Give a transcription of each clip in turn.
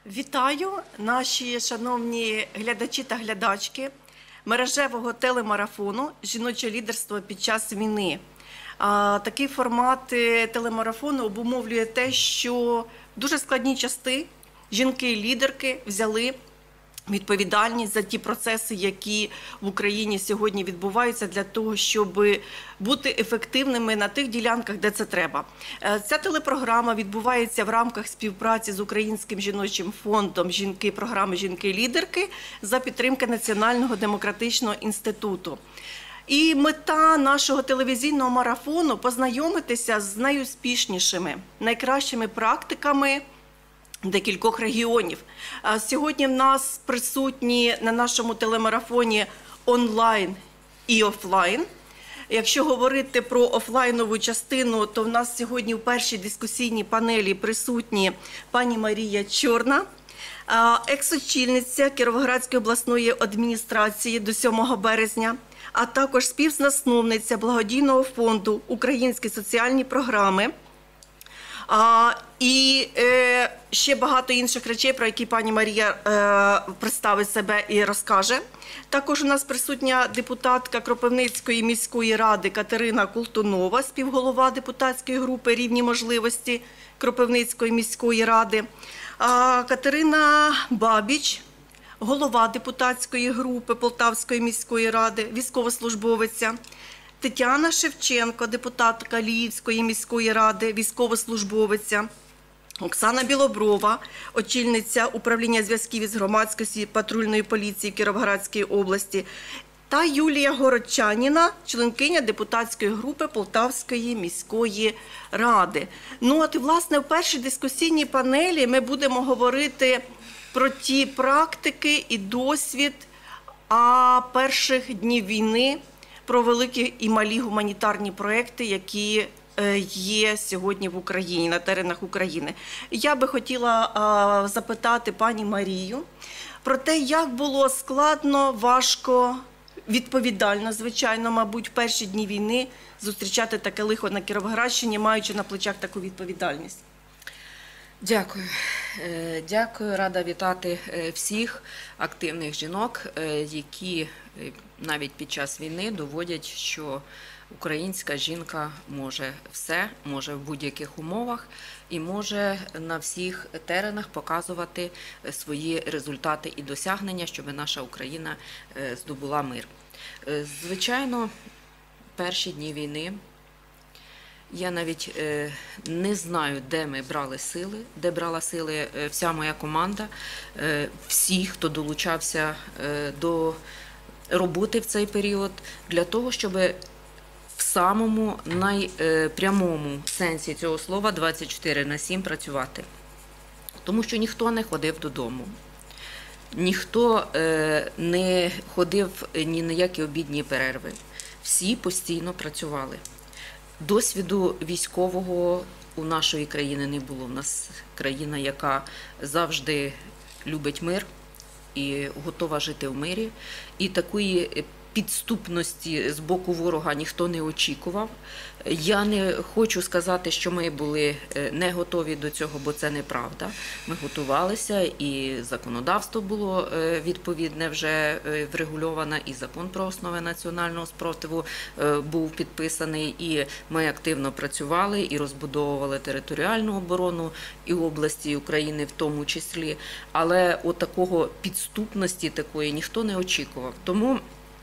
Вітаю наші шановні глядачі та глядачки мережевого телемарафону «Жіноче лідерство під час війни». Такий формат телемарафону обумовлює те, що в дуже складні часи жінки-лідерки взяли відповідальність за ті процеси, які в Україні сьогодні відбуваються, для того, щоб бути ефективними на тих ділянках, де це треба. Ця телепрограма відбувається в рамках співпраці з Українським жіночим фондом програми «Жінки-лідерки» за підтримки Національного демократичного інституту. І мета нашого телевізійного марафону – познайомитися з найуспішнішими, найкращими практиками декількох регіонів. Сьогодні в нас присутні на нашому телемарафоні онлайн і офлайн. Якщо говорити про офлайнову частину, то в нас сьогодні в першій дискусійній панелі присутні пані Марія Чорна, екс-очільниця Кіровоградської обласної адміністрації до 7 березня, а також співзасновниця благодійного фонду «Українські соціальні програми». І ще багато інших речей, про які пані Марія представить себе і розкаже. Також у нас присутня депутатка Кропивницької міської ради Катерина Колтунова, співголова депутатської групи «Рівні можливості» Кропивницької міської ради. Катерина Бабіч, голова депутатської групи Полтавської міської ради, військовослужбовиця. Тетяна Шевченко, депутатка Львівської міської ради, військовослужбовиця. Оксана Білоброва, очільниця управління зв'язків із громадськості патрульної поліції Кіровоградської області. Та Юлія Городчаніна, членкиня депутатської групи Полтавської міської ради. Ну от, власне, в першій дискусійній панелі ми будемо говорити про ті практики і досвід перших днів війни, про великі і малі гуманітарні проекти, які є сьогодні в Україні, на теренах України. Я би хотіла запитати пані Марію про те, як було складно, важко, відповідально, звичайно, мабуть, в перші дні війни зустрічати таке лихо на Кіровоградщині, маючи на плечах таку відповідальність. Дякую. Дякую. Рада вітати всіх активних жінок, які навіть під час війни доводять, що українська жінка може все, може в будь-яких умовах і може на всіх теренах показувати свої результати і досягнення, щоб наша Україна здобула мир. Звичайно, перші дні війни я навіть не знаю, де ми брали сили, де брала сили вся моя команда, всі, хто долучався до роботи в цей період, для того, щоб в самому найпрямому сенсі цього слова 24/7 працювати. Тому що ніхто не ходив додому, ніхто не ходив ні на які обідні перерви, всі постійно працювали. Досвіду військового у нашої країни не було. У нас країна, яка завжди любить мир і готова жити в мирі. І такої підступності з боку ворога ніхто не очікував. Я не хочу сказати, що ми були не готові до цього, бо це неправда. Ми готувалися, і законодавство було відповідне вже врегульоване, і закон про основи національного спротиву був підписаний, і ми активно працювали і розбудовували територіальну оборону і області України в тому числі. Але от такого підступності такої ніхто не очікував. Тому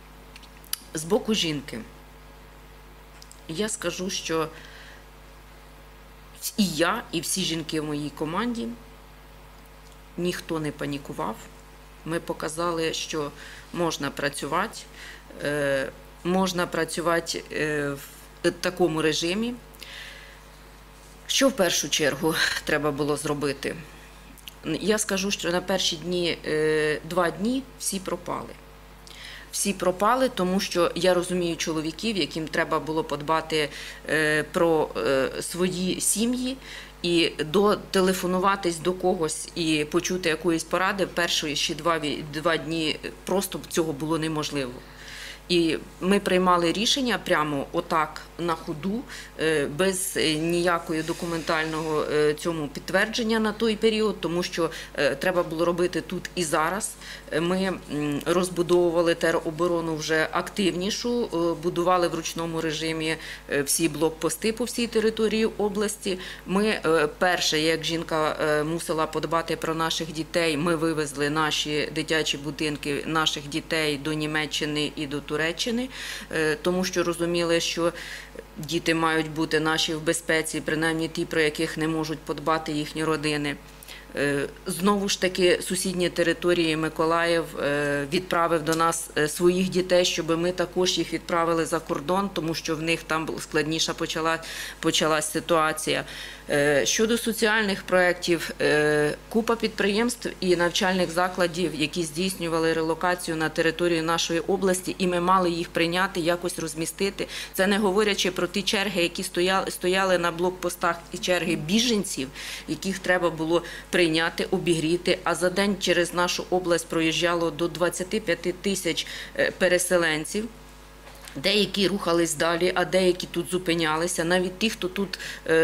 з боку жінки я скажу, що і я, і всі жінки в моїй команді, ніхто не панікував. Ми показали, що можна працювати в такому режимі. Що в першу чергу треба було зробити? Я скажу, що на перші 2 дні всі пропали. Всі пропали, тому що я розумію чоловіків, яким треба було подбати про свої сім'ї і дотелефонуватись до когось і почути якоїсь поради в перші ще 2 дні просто цього було неможливо. І ми приймали рішення прямо отак на ходу, без ніякого документального цьому підтвердження на той період, тому що треба було робити тут і зараз. Ми розбудовували тероборону вже активнішу, будували в ручному режимі всі блокпости по всій території області. Ми перше, як жінка мусила подбати про наших дітей, ми вивезли наші дитячі будинки, наших дітей до Німеччини і до Туреччини, тому що розуміли, що діти мають бути наші в безпеці, принаймні ті, про яких не можуть подбати їхні родини. Знову ж таки, сусідні території Миколаїв відправив до нас своїх дітей, щоб ми також їх відправили за кордон, тому що в них там складніша почалась ситуація. Щодо соціальних проєктів, купа підприємств і навчальних закладів, які здійснювали релокацію на територію нашої області, і ми мали їх прийняти, якось розмістити. Це не говорячи про ті черги, які стояли на блокпостах, і черги біженців, яких треба було прийняти, обігріти, а за день через нашу область проїжджало до 25 тисяч переселенців. Деякі рухались далі, а деякі тут зупинялися. Навіть ті, хто тут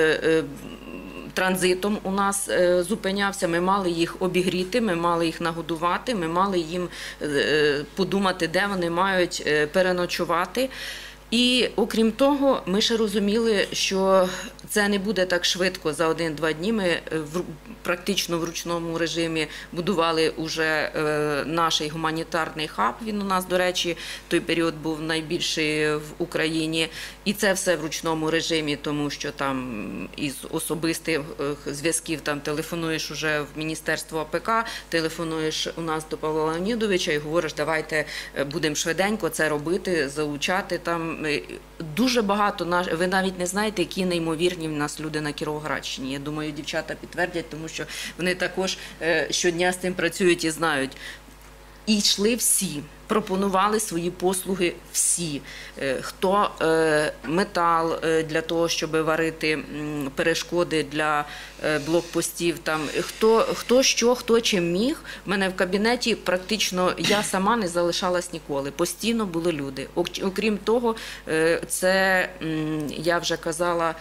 транзитом у нас зупинявся, ми мали їх обігріти, ми мали їх нагодувати, ми мали їм подумати, де вони мають переночувати. І окрім того, ми ще розуміли, що це не буде так швидко за 1-2 дні. Ми практично в ручному режимі будували уже наш гуманітарний хаб. Він у нас, до речі, в той період був найбільший в Україні. І це все в ручному режимі, тому що там із особистих зв'язків там телефонуєш уже в Міністерство АПК, телефонуєш у нас до Павла Леонідовича і говориш, давайте будемо швиденько це робити, залучати там. Дуже багато, ви навіть не знаєте, які неймовірні в нас люди на Кіровоградщині. Я думаю, дівчата підтвердять, тому що вони також щодня з цим працюють і знають. І йшли всі, пропонували свої послуги всі. Хто метал для того, щоб варити перешкоди для блокпостів, там, хто що, хто чим міг. У мене в кабінеті практично я сама не залишалась ніколи. Постійно були люди. Окрім того, це, я вже казала,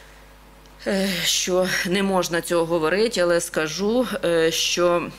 що не можна цього говорити, але скажу, що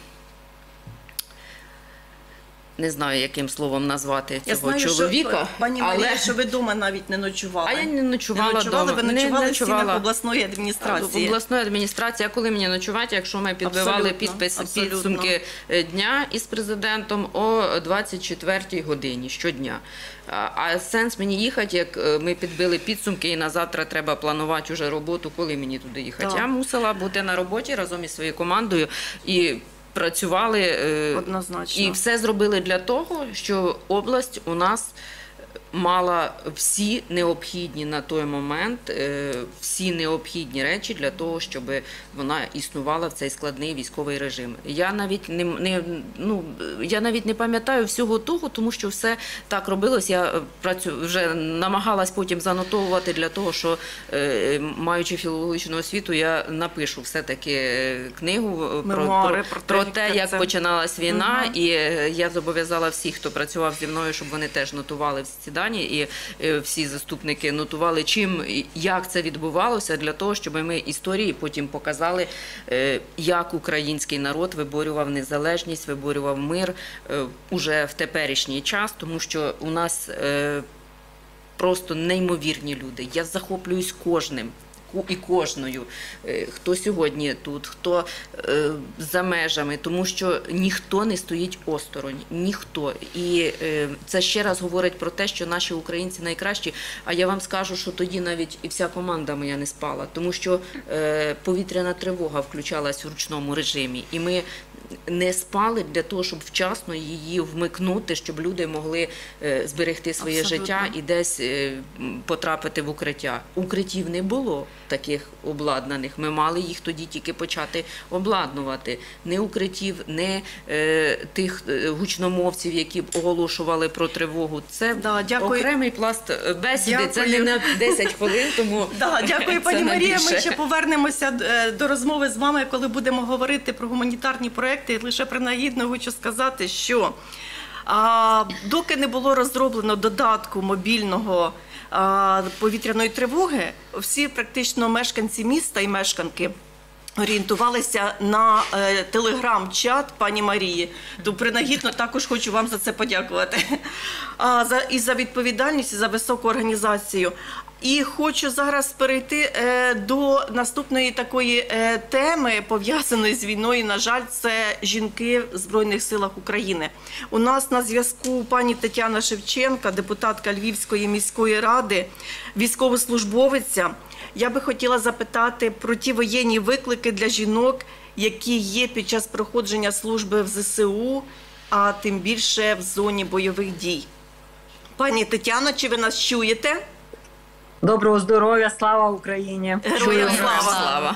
не знаю, яким словом назвати цього чоловіка. Що, пані Марія, що ви вдома навіть не ночували. А я не ночувала вдома. Ви ночували в стінах обласної адміністрації. Обласної адміністрації. А коли мені ночувати, якщо ми підбивали підсумки дня із президентом о 24-й годині щодня. А сенс мені їхати, як ми підбили підсумки і на завтра треба планувати вже роботу, коли мені туди їхати. Я мусила бути на роботі разом із своєю командою і працювали. Однозначно. І все зробили для того, що область у нас мала всі необхідні на той момент, всі необхідні речі для того, щоб вона існувала в цей складний військовий режим. Я навіть не пам'ятаю всього того, тому що все так робилось. Я вже намагалась потім занотовувати для того, що, маючи філологічну освіту, я напишу все-таки книгу про те, як починалась війна, і я зобов'язала всіх, хто працював зі мною, щоб вони теж нотували всі ці дані, і всі заступники нотували, як це відбувалося, для того, щоб ми історії потім показали, як український народ виборював незалежність, виборював мир уже в теперішній час, тому що у нас просто неймовірні люди. Я захоплююсь кожним і кожною, хто сьогодні тут, хто за межами, тому що ніхто не стоїть осторонь, ніхто. І це ще раз говорить про те, що наші українці найкращі, а я вам скажу, що тоді навіть і вся команда моя не спала, тому що повітряна тривога включалась в ручному режимі, і ми не спали для того, щоб вчасно її вмикнути, щоб люди могли зберегти своє життя і десь потрапити в укриття. Укриттів не було таких обладнаних. Ми мали їх тоді тільки почати обладнувати. Не укриттів, не тих гучномовців, які оголошували про тривогу. Це окремий пласт бесіди. Це не на 10 хвилин, тому дякую, пані Марія. Ми ще повернемося до розмови з вами, коли будемо говорити про гуманітарні проекти. Лише принагідно хочу сказати, що доки не було розроблено додатку мобільного повітряної тривоги, всі практично мешканці міста і мешканки орієнтувалися на телеграм-чат пані Марії. То принагідно також хочу вам за це подякувати. І за відповідальність, і за високу організацію. І хочу зараз перейти до наступної такої теми, пов'язаної з війною. На жаль, це жінки в Збройних силах України. У нас на зв'язку пані Тетяна Шевченка, депутатка Львівської міської ради, військовослужбовиця. Я би хотіла запитати про ті воєнні виклики для жінок, які є під час проходження служби в ЗСУ, а тим більше в зоні бойових дій. Пані Тетяно, чи ви нас чуєте? Доброго здоров'я, слава Україні! Героям слава!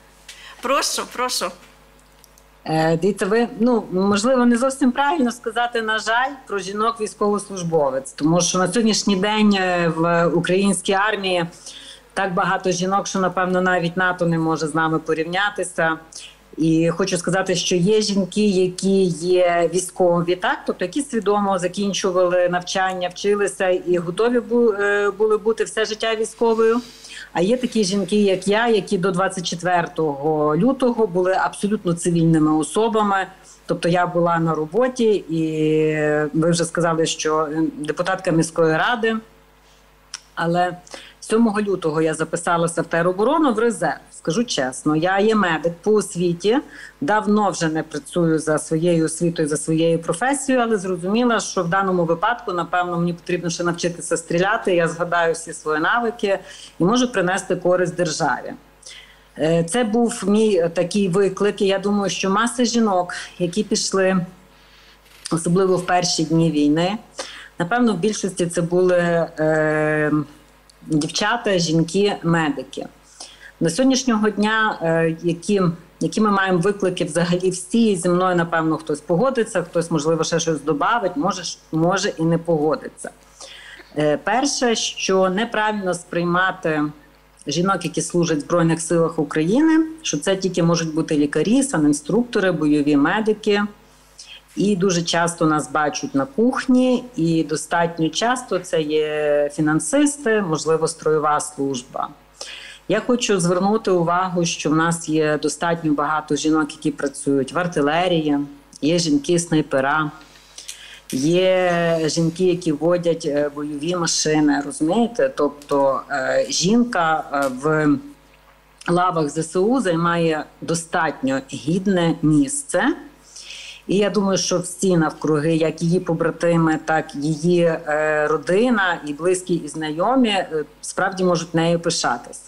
Прошу. Дивіться, ви, можливо, не зовсім правильно сказати, на жаль, про жінок-військовослужбовець, тому що на сьогоднішній день в українській армії так багато жінок, що, напевно, навіть НАТО не може з нами порівнятися. І хочу сказати, що є жінки, які є військові, так, тобто які свідомо закінчували навчання, вчилися і готові були бути все життя військовою. А є такі жінки, як я, які до 24 лютого були абсолютно цивільними особами. Тобто я була на роботі, і ви вже сказали, що депутатка міської ради, але 7 лютого я записалася в тероборону в резерв. Скажу чесно, я є медик по освіті, давно вже не працюю за своєю освітою, за своєю професією, але зрозуміла, що в даному випадку, напевно, мені потрібно ще навчитися стріляти, я згадаю всі свої навики і можу принести користь державі. Це був мій такий виклик, і я думаю, що маса жінок, які пішли, особливо в перші дні війни, напевно, в більшості це були дівчата, жінки, медики. До сьогоднішнього дня, які ми маємо виклики взагалі всі, зі мною, напевно, хтось погодиться, хтось, можливо, ще щось добавить, може і не погодиться. Перше, що неправильно сприймати жінок, які служать в Збройних силах України, що це тільки можуть бути лікарі, санінструктори, бойові медики. І дуже часто нас бачать на кухні, і достатньо часто це є фінансисти, можливо, строєва служба. Я хочу звернути увагу, що в нас є достатньо багато жінок, які працюють в артилерії, є жінки-снайпера, є жінки, які водять бойові машини, розумієте? Тобто жінка в лавах ЗСУ займає достатньо гідне місце. І я думаю, що всі навкруги, як її побратими, так і її родина, і близькі, і знайомі, справді можуть нею пишатися.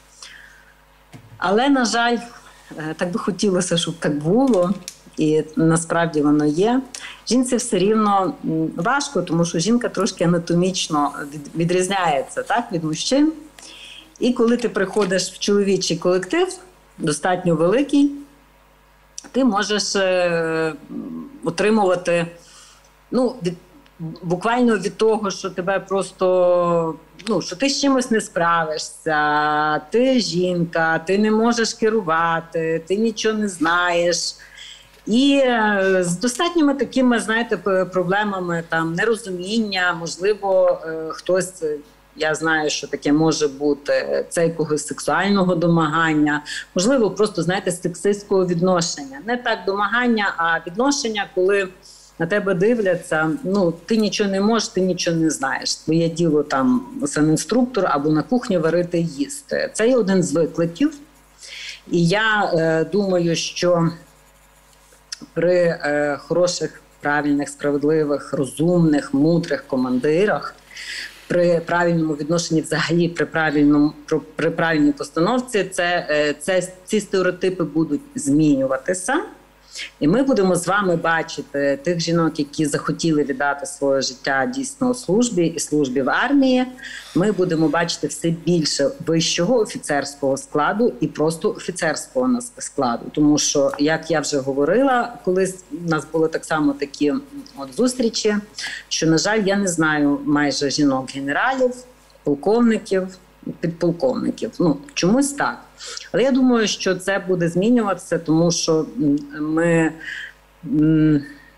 Але, на жаль, так би хотілося, щоб так було, і насправді воно є. Жінці все рівно важко, тому що жінка трошки анатомічно відрізняється, так, від мужчин. І коли ти приходиш в чоловічий колектив, достатньо великий, ти можеш отримувати, буквально від того, що тебе просто, що ти з чимось не справишся, ти жінка, ти не можеш керувати, ти нічого не знаєш. І з достатніми такими, знаєте, проблемами, там, нерозуміння, можливо, хтось... Я знаю, що таке може бути, це якогось сексуального домагання, можливо, просто, знаєте, сексистського відношення. Не так домагання, а відношення, коли на тебе дивляться, ти нічого не можеш, ти нічого не знаєш. Твоє діло там санінструктор або на кухні варити їсти. Це є один з викликів. І я думаю, що при хороших, правильних, справедливих, розумних, мудрих командирах, при правильному відношенні взагалі, при правильній постановці, ці стереотипи будуть змінюватися. І ми будемо з вами бачити тих жінок, які захотіли віддати своє життя дійсно службі і службі в армії. Ми будемо бачити все більше вищого офіцерського складу і просто офіцерського складу. Тому що, як я вже говорила, колись у нас були так само такі зустрічі, що, на жаль, я не знаю майже жінок-генералів, полковників, підполковників. Чомусь так. Але я думаю, що це буде змінюватися, тому що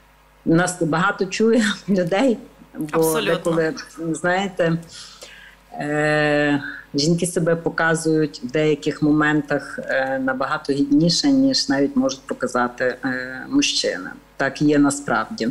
нас багато чує людей, бо деколи, знаєте, жінки себе показують в деяких моментах набагато гідніше, ніж навіть можуть показати мужчини. Так є насправді.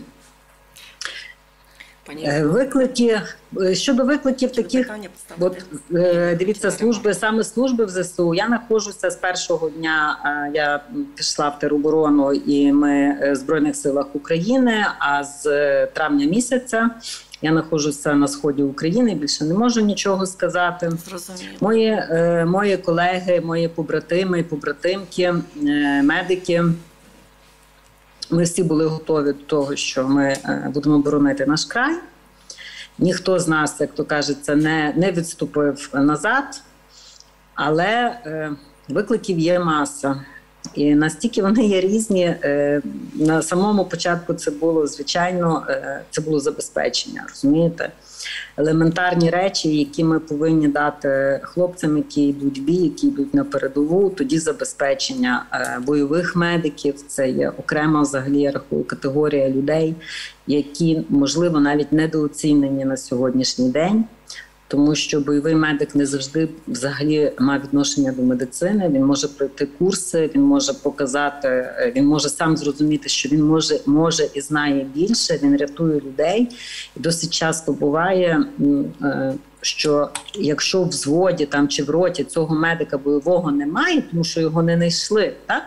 Виклики, щодо викликів таких, от, дивіться, саме служби в ЗСУ, я знаходжуся з першого дня, я пішла в тероборону і ми в Збройних силах України, а з травня місяця я знаходжуся на сході України, більше не можу нічого сказати. Мої колеги, мої побратими, побратимки, медики, ми всі були готові до того, що ми будемо боронити наш край. Ніхто з нас, як то кажеться, не відступив назад, але викликів є маса. І настільки вони є різні, на самому початку це було, звичайно, це було забезпечення, розумієте? Елементарні речі, які ми повинні дати хлопцям, які йдуть в бій, які йдуть на передову, тоді забезпечення бойових медиків, це є окрема взагалі, я рахую, категорія людей, які, можливо, навіть недооцінені на сьогоднішній день. Тому що бойовий медик не завжди взагалі має відношення до медицини, він може пройти курси, він може показати, він може сам зрозуміти, що він може і знає більше, він рятує людей. І досить часто буває, що якщо в взводі там, чи в роті цього медика бойового немає, тому що його не знайшли, так?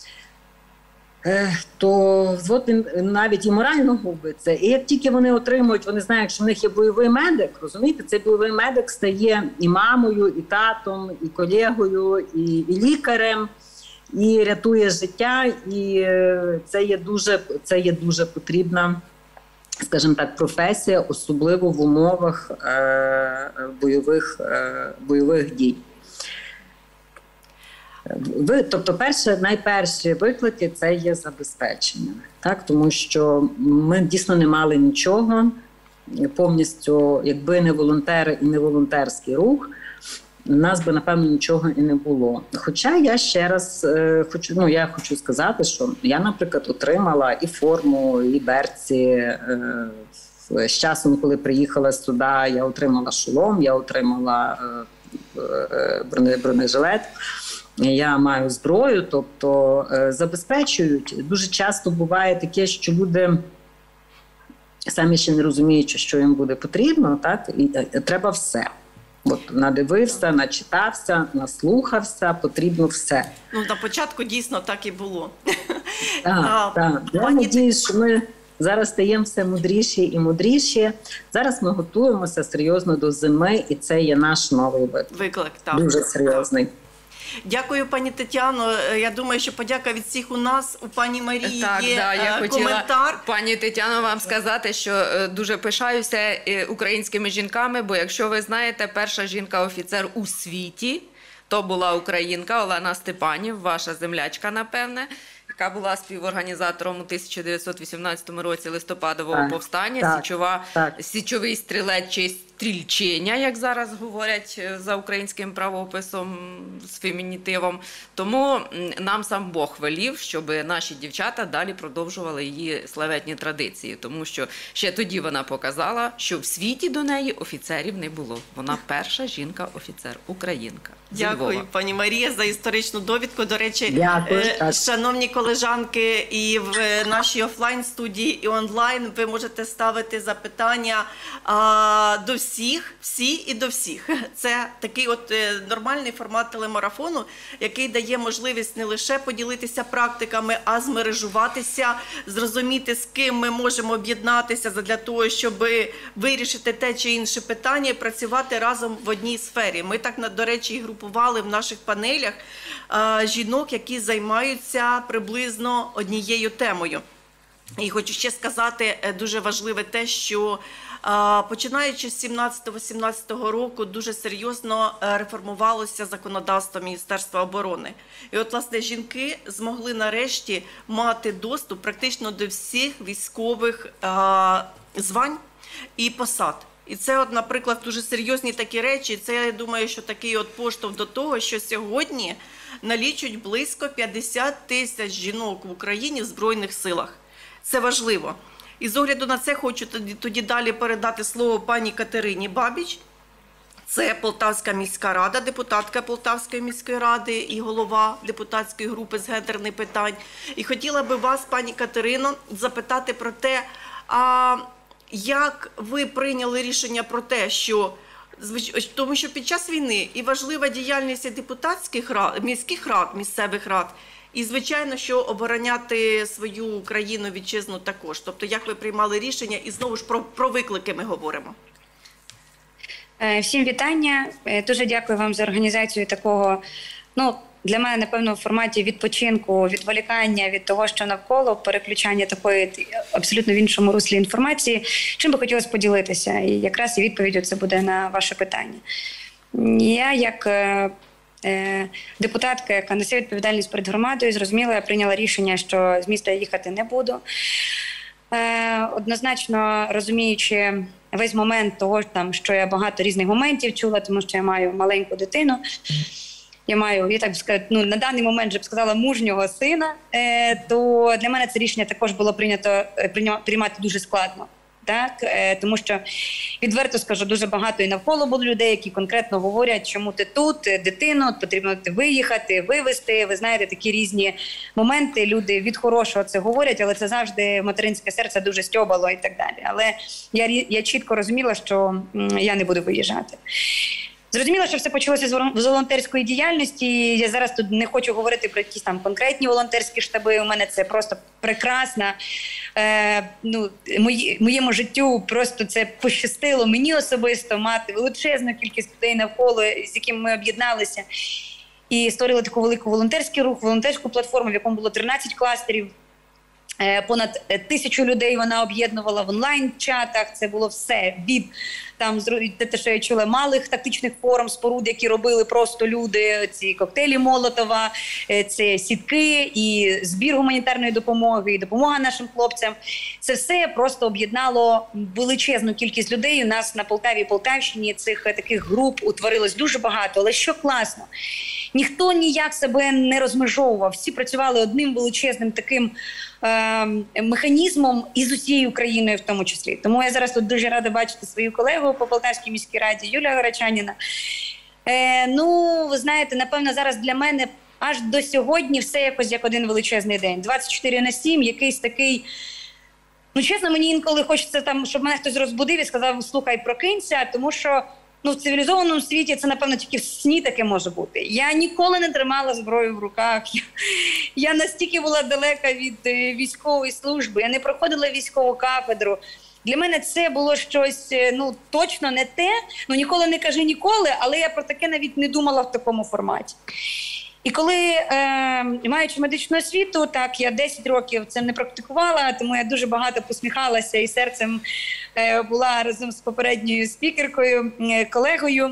То взвод він навіть і морально губиться. І як тільки вони отримують, вони знають, що в них є бойовий медик, розумієте, цей бойовий медик стає і мамою, і татом, і колегою, і лікарем, і рятує життя, і це є дуже потрібна, скажімо так, професія, особливо в умовах бойових дій. Тобто найперші виклики – це є забезпечення, так? Тому що ми дійсно не мали нічого, повністю, якби не волонтери і не волонтерський рух, у нас би, напевно, нічого і не було. Хоча я ще раз хочу сказати, що я, наприклад, отримала і форму, і берці. З часом, коли приїхала сюди, я отримала шолом, я отримала бронежилет. Я маю зброю, тобто забезпечують. Дуже часто буває таке, що люди самі ще не розуміють, що їм буде потрібно, так? І треба все. От надивився, начитався, наслухався, потрібно все. Ну, на початку дійсно так і було. Так. Я надіюсь, що ми зараз стаємо все мудріші і мудріші. Зараз ми готуємося серйозно до зими, і це є наш новий виклик. Дуже серйозний. Дякую, пані Тетяно. Я думаю, що подяка від всіх у нас. У пані Марії є я коментар. хотіла, пані Тетяно, вам сказати, що дуже пишаюся українськими жінками, бо якщо ви знаєте, перша жінка-офіцер у світі, то була українка Олена Степанів, ваша землячка, напевне, яка була співорганізатором у 1918 році листопадового повстання, січовий стрілець чи стрільчиня, як зараз говорять за українським правописом з фемінітивом. Тому нам сам Бог велів, щоб наші дівчата далі продовжували її славетні традиції. Тому що ще тоді вона показала, що в світі до неї офіцерів не було. Вона перша жінка-офіцер, українка. Дякую, пані Марія, за історичну довідку. До речі, шановні колежанки, і в нашій офлайн-студії, і онлайн ви можете ставити запитання до всіх, всі і до всіх. Це такий от нормальний формат телемарафону, який дає можливість не лише поділитися практиками, а змережуватися, зрозуміти, з ким ми можемо об'єднатися для того, щоб вирішити те чи інше питання і працювати разом в одній сфері. Ми так, до речі, і групували в наших панелях жінок, які займаються приблизно однією темою. І хочу ще сказати дуже важливе те, що починаючи з 17-18 року дуже серйозно реформувалося законодавство Міністерства оборони. І от, власне, жінки змогли нарешті мати доступ практично до всіх військових звань і посад. І це, от, наприклад, дуже серйозні такі речі. Це, я думаю, що такий от поштовх до того, що сьогодні налічують близько 50 тисяч жінок в Україні в Збройних силах. Це важливо. І з огляду на це хочу тоді далі передати слово пані Катерині Бабіч. Це Полтавська міська рада, депутатка Полтавської міської ради і голова депутатської групи з гендерних питань. І хотіла би вас, пані Катерино, запитати про те, як ви прийняли рішення про те, що тому що під час війни і важлива діяльність і депутатських рад, міських рад, місцевих рад, і, звичайно, що обороняти свою країну, вітчизну також. Тобто, як ви приймали рішення, і знову ж про виклики ми говоримо. Всім вітання. Дуже дякую вам за організацію такого, для мене, напевно, в форматі відпочинку, відволікання від того, що навколо, переключання такої абсолютно в іншому руслі інформації. Чим би хотілося поділитися? І якраз і відповідь це буде на ваше питання. Я, як депутатка, яка несе відповідальність перед громадою, зрозуміла, я прийняла рішення, що з міста їхати не буду. Однозначно розуміючи весь момент того, що я багато різних моментів чула, тому що я маю маленьку дитину. Я маю, я так би сказати, на даний момент вже б сказала, мужнього сина, то для мене це рішення також було приймати дуже складно. Так? Тому що, відверто скажу, дуже багато і навколо було людей, які конкретно говорять, чому ти тут, дитину, потрібно виїхати, вивезти. Ви знаєте, такі різні моменти, люди від хорошого це говорять, але це завжди материнське серце дуже стьобало і так далі. Але я чітко розуміла, що я не буду виїжджати. Зрозуміло, що все почалося з волонтерської діяльності. Я зараз тут не хочу говорити про якісь там конкретні волонтерські штаби. У мене це просто прекрасно. Моєму життю просто це пощастило. Мені особисто мати величезну кількість людей навколо, з якими ми об'єдналися. І створили таку велику волонтерський рух, волонтерську платформу, в якому було 13 кластерів. Понад 1000 людей вона об'єднувала в онлайн-чатах. Це було все від те, що я чула, малих тактичних форм, споруд, які робили просто люди, ці коктейлі Молотова, це сітки і збір гуманітарної допомоги, і допомога нашим хлопцям. Це все просто об'єднало величезну кількість людей. У нас на Полтаві і Полтавщині цих таких груп утворилось дуже багато. Але що класно, ніхто ніяк себе не розмежовував. Всі працювали одним величезним таким механізмом і з усією Україною в тому числі. Тому я зараз тут дуже рада бачити свою колегу по Полтавській міській раді Юлія Горочаніна. Ви знаєте, напевно, зараз для мене аж до сьогодні все якось як один величезний день. 24/7, якийсь такий... чесно, мені інколи хочеться, щоб мене хтось розбудив і сказав, слухай, прокинься, тому що в цивілізованому світі це, напевно, тільки в сні таке може бути. Я ніколи не тримала зброю в руках. Я настільки була далека від військової служби. Я не проходила військову кафедру. Для мене це було щось, точно не те. Ніколи не кажи ніколи, але я про таке навіть не думала в такому форматі. І коли, маючи медичну освіту, так, я 10 років це не практикувала, тому я дуже багато посміхалася і серцем була разом з попередньою спікеркою, колегою.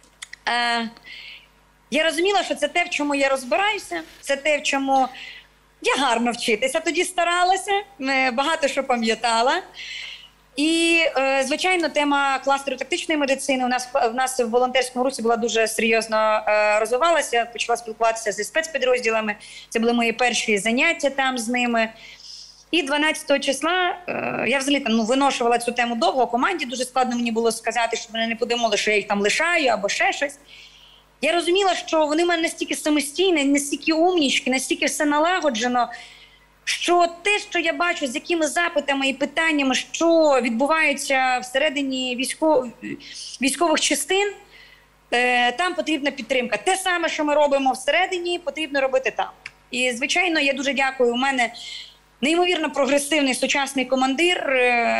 Я розуміла, що це те, в чому я розбираюся, це те, в чому я гарно вчитися тоді старалася, багато що пам'ятала. І, звичайно, тема кластеру тактичної медицини у нас в волонтерському русі була дуже серйозно розвивалася. Почала спілкуватися зі спецпідрозділами. Це були мої перші заняття там з ними. І 12 числа я взагалі виношувала цю тему довго. Команді дуже складно мені було сказати, щоб вони не подумали, що я їх там лишаю або ще щось. Я розуміла, що вони в мене настільки самостійні, настільки умнічки, настільки все налагоджено, що те, що я бачу, з якими запитами і питаннями, що відбуваються всередині військових частин, там потрібна підтримка. Те саме, що ми робимо всередині, потрібно робити там. І, звичайно, я дуже дякую. У мене неймовірно прогресивний сучасний командир.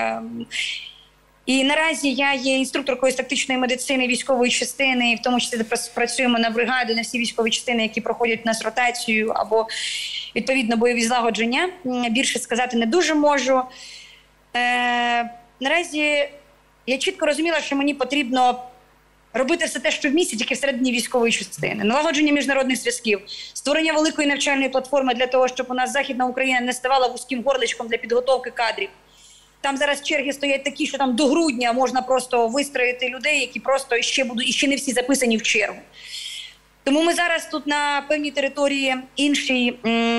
І наразі я є інструкторкою з тактичної медицини військової частини, і в тому числі працюємо на бригаді, на всі військові частини, які проходять у нас ротацію або, відповідно, бойові злагодження. Більше сказати не дуже можу. Наразі я чітко розуміла, що мені потрібно робити все те, що в місті, тільки всередині військової частини. Налагодження міжнародних зв'язків, створення великої навчальної платформи для того, щоб у нас Західна Україна не ставала вузьким горличком для підготовки кадрів. Там зараз черги стоять такі, що там до грудня можна просто вистроїти людей, які просто ще не всі записані в чергу. Тому ми зараз тут на певній території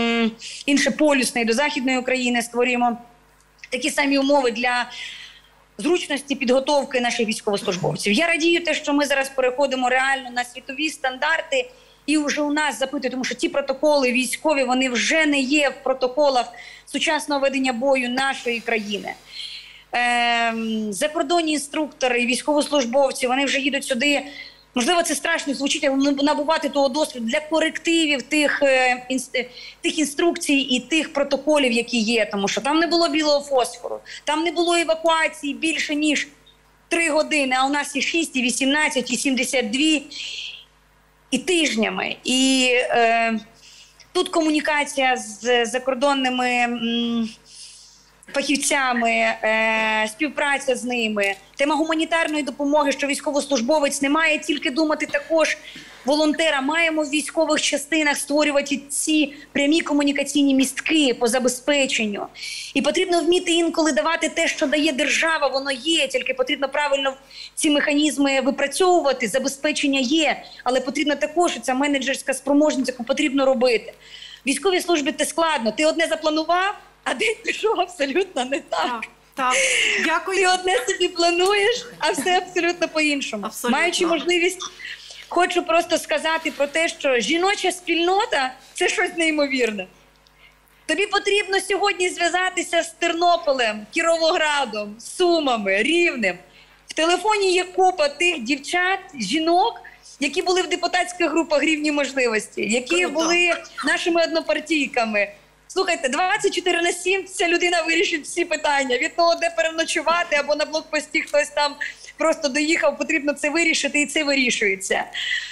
іншополюсної до Західної України створюємо такі самі умови для зручності підготовки наших військовослужбовців. Я радію те, що ми зараз переходимо реально на світові стандарти, і вже у нас запитують, тому що ті протоколи військові, вони вже не є в протоколах сучасного ведення бою нашої країни. Закордонні інструктори, військовослужбовці, вони вже їдуть сюди. Можливо, це страшно звучить, але набувати того досвіду для корективів тих інструкцій і тих протоколів, які є. Тому що там не було білого фосфору, там не було евакуації більше, ніж 3 години, а у нас і 6, і 18, і 72, і тижнями. І тут комунікація з закордонними фахівцями, співпраця з ними, тема гуманітарної допомоги, що військовослужбовець не має тільки думати також волонтера, маємо в військових частинах створювати ці прямі комунікаційні містки по забезпеченню. І потрібно вміти інколи давати те, що дає держава, воно є, тільки потрібно правильно ці механізми випрацьовувати, забезпечення є, але потрібно також ця менеджерська спроможність, яку потрібно робити. В військовій службі це складно, ти одне запланував, а день пішов абсолютно не так. Так. Дякую. Ти одне собі плануєш, а все абсолютно по-іншому. Маючи можливість, хочу просто сказати про те, що жіноча спільнота – це щось неймовірне. Тобі потрібно сьогодні зв'язатися з Тернополем, Кіровоградом, Сумами, Рівнем. В телефоні є купа тих дівчат, жінок, які були в депутатських групах «Рівні можливості», які були нашими однопартійками. Слухайте, 24/7 ця людина вирішить всі питання. Від того, де переночувати, або на блокпості хтось там просто доїхав, потрібно це вирішити, і це вирішується.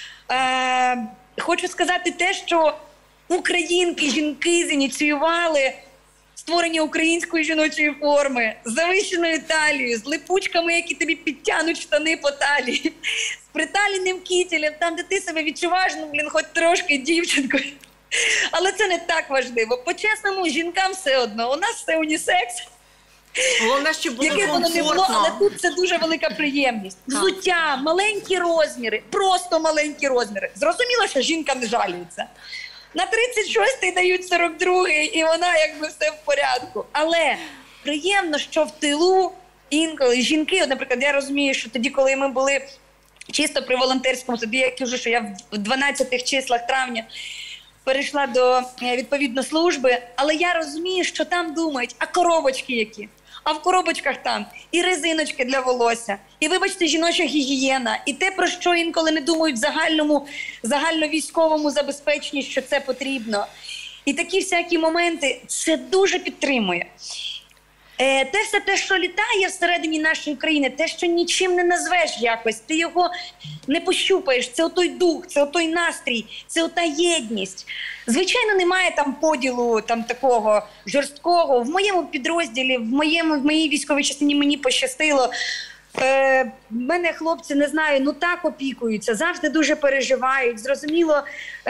Хочу сказати те, що українки, жінки зініціювали створення української жіночої форми з завищеною талією, з липучками, які тобі підтягнуть штани по талії, з приталеним кітелем, там, де ти себе відчуваєш, хоч трошки дівчинкою. Але це не так важливо. По-чесному, жінкам все одно. У нас все унісекс. Головне, щоб було комфортно. Але тут це дуже велика приємність. Взуття, маленькі розміри, просто маленькі розміри. Зрозуміло, що жінка не жалюється. На 36-й дають 42-й, і вона якби все в порядку. Але приємно, що в тилу інколи жінки, от, наприклад, я розумію, що тоді, коли ми були чисто при волонтерському, тоді я кажу, що я в 12 числах травня перейшла до, відповідно, служби, але я розумію, що там думають, а коробочки які? А в коробочках там і резиночки для волосся, і, вибачте, жіноча гігієна, і те, про що інколи не думають в загальновійськовому забезпеченні, що це потрібно. І такі всякі моменти, це дуже підтримує. Те все те, що літає всередині нашої країни, те, що нічим не назвеш якось, ти його не пощупаєш, це отой дух, це отой настрій, це ота єдність. Звичайно, немає там поділу там такого жорсткого. В моєму підрозділі, в моїй військовій частині мені пощастило. Мене хлопці, не знаю, так опікуються, завжди дуже переживають. Зрозуміло,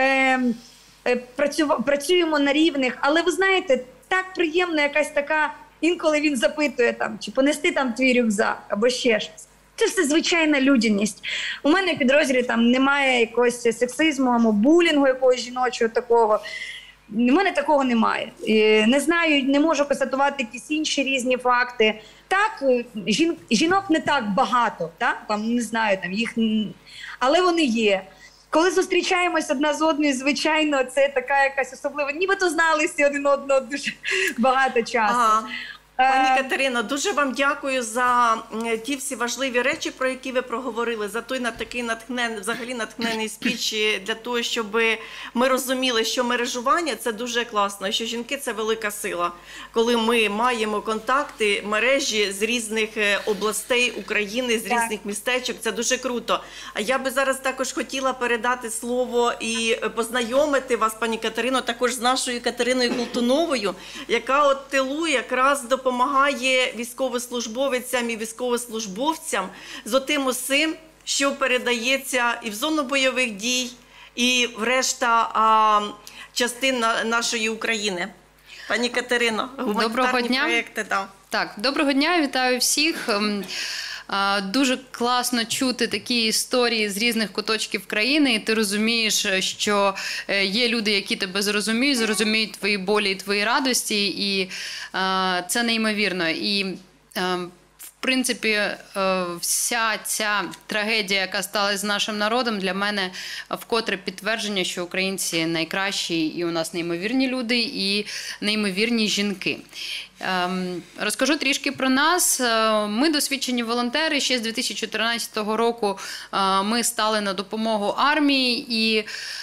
працюємо на рівних, але ви знаєте, так приємно якась така. Інколи він запитує, там, чи понести там твій рюкзак, або ще щось. Це все звичайна людяність. У мене в підрозділі там немає якогось сексизму, або булінгу якогось жіночого такого. У мене такого немає. Не знаю, не можу констатувати якісь інші різні факти. Так, жінок не так багато, так? Там, не знаю, там їх, але вони є. Коли зустрічаємось одна з одною, звичайно, це така якась особлива. Нібито зналися один одного дуже багато часу. Ага. Пані Катерино, дуже вам дякую за ті всі важливі речі, про які ви проговорили, за той такий натхнений спіч для того, щоб ми розуміли, що мережування – це дуже класно, що жінки – це велика сила. Коли ми маємо контакти, мережі з різних областей України, з різних містечок, це дуже круто. А я би зараз також хотіла передати слово і познайомити вас, пані Катерино, також з нашою Катериною Колтуновою, яка от тилу якраз допомагає військовослужбовицям і військовослужбовцям з отим усім, що передається і в зону бойових дій, і в решта частин нашої України. Пані Катерино, гуманітарні проєкти. Так, доброго дня, вітаю всіх. Дуже класно чути такі історії з різних куточків країни, і ти розумієш, що є люди, які тебе зрозуміють твої болі і твої радості, і це неймовірно. І в принципі, вся ця трагедія, яка сталася з нашим народом, для мене вкотре підтвердження, що українці найкращі, і у нас неймовірні люди, і неймовірні жінки. Розкажу трішки про нас. Ми досвідчені волонтери. Ще з 2014 року ми стали на допомогу армії і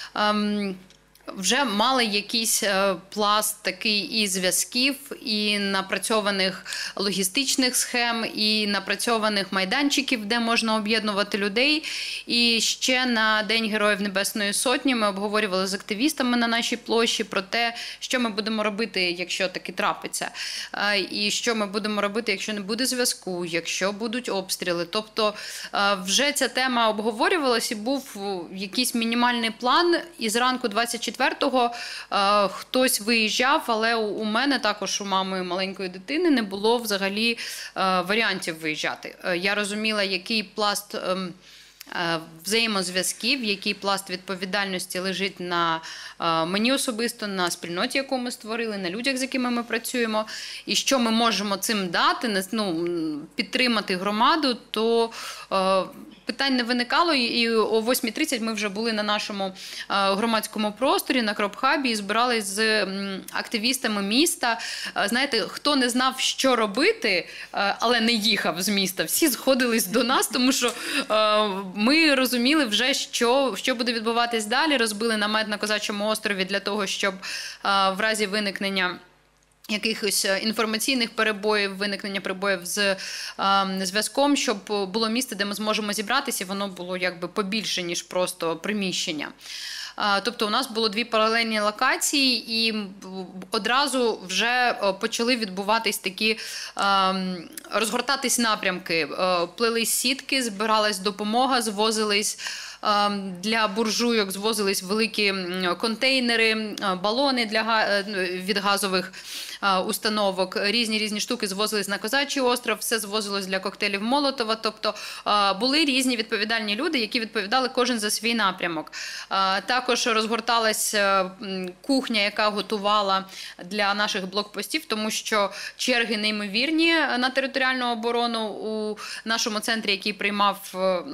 вже мали якийсь пласт такий і зв'язків, і напрацьованих логістичних схем, і напрацьованих майданчиків, де можна об'єднувати людей. І ще на День Героїв Небесної Сотні ми обговорювали з активістами на нашій площі про те, що ми будемо робити, якщо таки трапиться. І що ми будемо робити, якщо не буде зв'язку, якщо будуть обстріли. Тобто вже ця тема обговорювалась і був якийсь мінімальний план. І зранку 24-го хтось виїжджав, але у мене також, у мами маленької дитини, не було взагалі варіантів виїжджати. Я розуміла, який пласт взаємозв'язків, який пласт відповідальності лежить на мені особисто, на спільноті, яку ми створили, на людях, з якими ми працюємо, і що ми можемо цим дати, підтримати громаду, то питань не виникало, і о 8:30 ми вже були на нашому громадському просторі, на Кропхабі, і збирались з активістами міста. Знаєте, хто не знав, що робити, але не їхав з міста, всі сходились до нас, тому що ми розуміли вже, що буде відбуватись далі. Розбили намет на Козачому острові для того, щоб в разі виникнення якихось інформаційних перебоїв, виникнення перебоїв з зв'язком, щоб було місце, де ми зможемо зібратися, і воно було якби побільше, ніж просто приміщення. Тобто у нас було 2 паралельні локації, і одразу вже почали відбуватись такі, розгортатись напрямки. Плелись сітки, збиралась допомога, звозились для буржуйок, звозились великі контейнери, балони від газових установок, різні штуки звозились на Козачий остров, все звозилось для коктейлів Молотова. Тобто були різні відповідальні люди, які відповідали кожен за свій напрямок. Також розгорталась кухня, яка готувала для наших блокпостів, тому що черги неймовірні на територіальну оборону у нашому центрі, який приймав,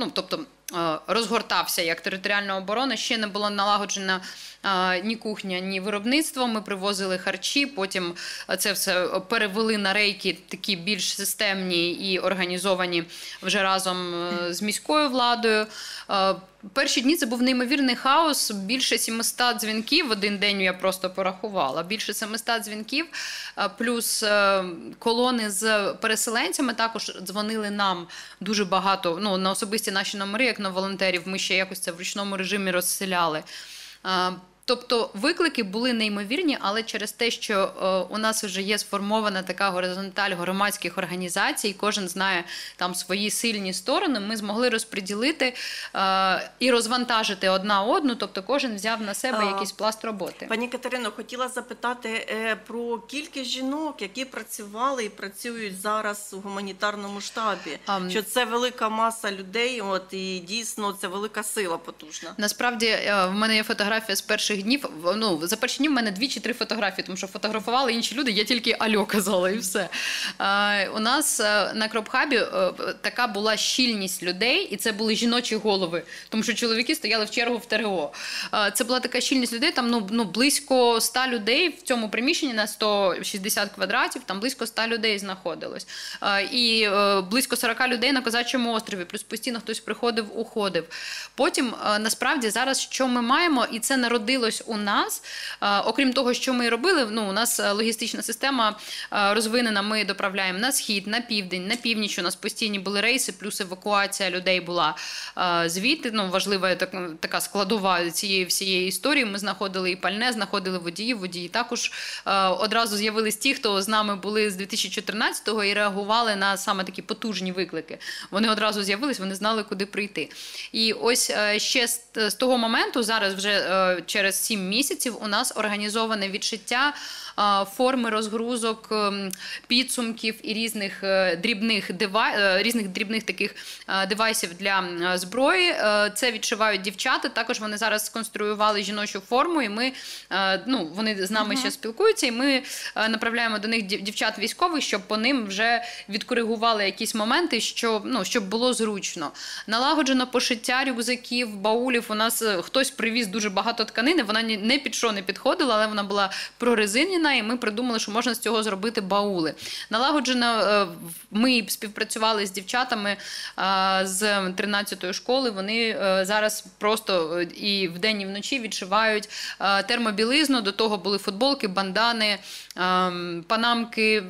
розгортався як територіальна оборона, ще не було налагоджена ні кухня, ні виробництво. Ми привозили харчі, потім це все перевели на рейки такі більш системні і організовані вже разом з міською владою. Перші дні це був неймовірний хаос, більше 700 дзвінків, в один день я просто порахувала, більше 700 дзвінків, плюс колони з переселенцями також дзвонили нам дуже багато, на особисті наші номери, як на волонтерів, ми ще якось це в ручному режимі розселяли. Тобто виклики були неймовірні, але через те, що у нас вже є сформована така горизонталь громадських організацій, кожен знає там свої сильні сторони, ми змогли розподілити і розвантажити одна одну, тобто кожен взяв на себе якийсь пласт роботи. Пані Катерино, хотіла запитати про кількість жінок, які працювали і працюють зараз у гуманітарному штабі. Що це велика маса людей, і дійсно це велика сила потужна. Насправді, в мене є фотографія з перших днів. За перші дні в мене 2 чи 3 фотографії, тому що фотографували інші люди, я тільки альо казала і все. У нас на Кропхабі така була щільність людей, і це були жіночі голови, тому що чоловіки стояли в чергу в ТРО. Це була така щільність людей, там близько 100 людей в цьому приміщенні на 160 квадратів, там близько 100 людей знаходилось. І близько 40 людей на Козачому острові, плюс постійно хтось приходив, уходив. Потім, насправді, зараз що ми маємо, і це народилось у нас, окрім того, що ми робили, у нас логістична система розвинена, ми доправляємо на схід, на південь, на північ, у нас постійні були рейси, плюс евакуація людей була звідти, важлива така складова цієї всієї історії, ми знаходили і пальне, знаходили водіїв, водії також одразу з'явились ті, хто з нами були з 2014-го і реагували на саме такі потужні виклики. Вони одразу з'явились, вони знали, куди прийти. І ось ще з того моменту, зараз вже через 7 місяців у нас організоване відшиття форми розгрузок, підсумків і різних дрібних таких девайсів для зброї. Це відшивають дівчата. Також вони зараз сконструювали жіночу форму, і вони з нами ще спілкуються, і ми направляємо до них дівчат військових, щоб по ним вже відкоригували якісь моменти, щоб було зручно. Налагоджено пошиття рюкзаків, баулів. У нас хтось привіз дуже багато тканини, вона не під що не підходила, але вона була прорезинена, і ми придумали, що можна з цього зробити баули. Налагоджено, ми співпрацювали з дівчатами з 13-ї школи, вони зараз просто і вдень, і вночі відшивають термобілизну, до того були футболки, бандани, панамки,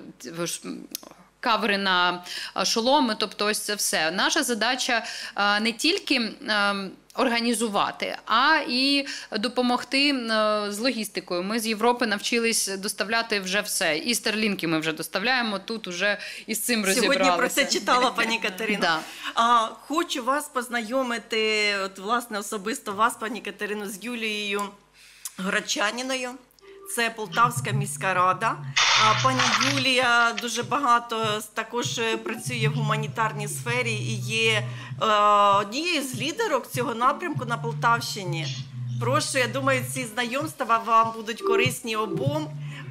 кавери на шоломи, тобто ось це все. Наша задача не тільки організувати, а і допомогти з логістикою. Ми з Європи навчились доставляти вже все. І старлінки ми вже доставляємо, тут вже із цим розібралися. Сьогодні про це читала пані Катерина. Да. Хочу вас познайомити, власне, особисто вас, пані Катерину, з Юлією Грачаніною. Це Полтавська міська рада. Пані Юлія дуже багато також працює в гуманітарній сфері і є однією з лідерок цього напрямку на Полтавщині. Прошу, я думаю, ці знайомства вам будуть корисні обом.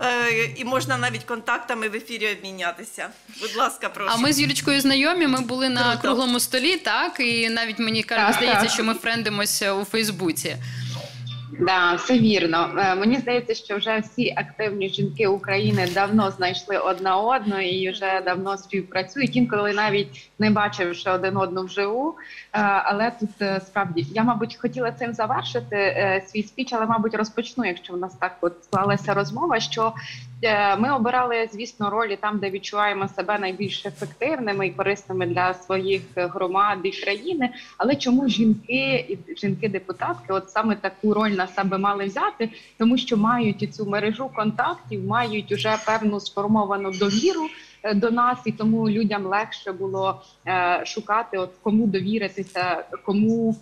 І можна навіть контактами в ефірі обмінятися. Будь ласка, прошу. А ми з Юлічкою знайомі, ми були на круглому столі, так? І навіть мені здається, що ми френдимося у Фейсбуці. Да, все вірно. Мені здається, що вже всі активні жінки України давно знайшли одна одну і вже давно співпрацюють. Інколи навіть не бачивши один одну вживу. Але тут справді я, мабуть, хотіла цим завершити свій спіч, але, мабуть, розпочну, якщо в нас так от склалася розмова, що ми обирали, звісно, ролі там, де відчуваємо себе найбільш ефективними і корисними для своїх громад і країни. Але чому жінки-депутатки от саме таку роль на себе мали взяти? Тому що мають цю мережу контактів, мають уже певну сформовану довіру до нас, і тому людям легше було шукати, от кому довіритися, кому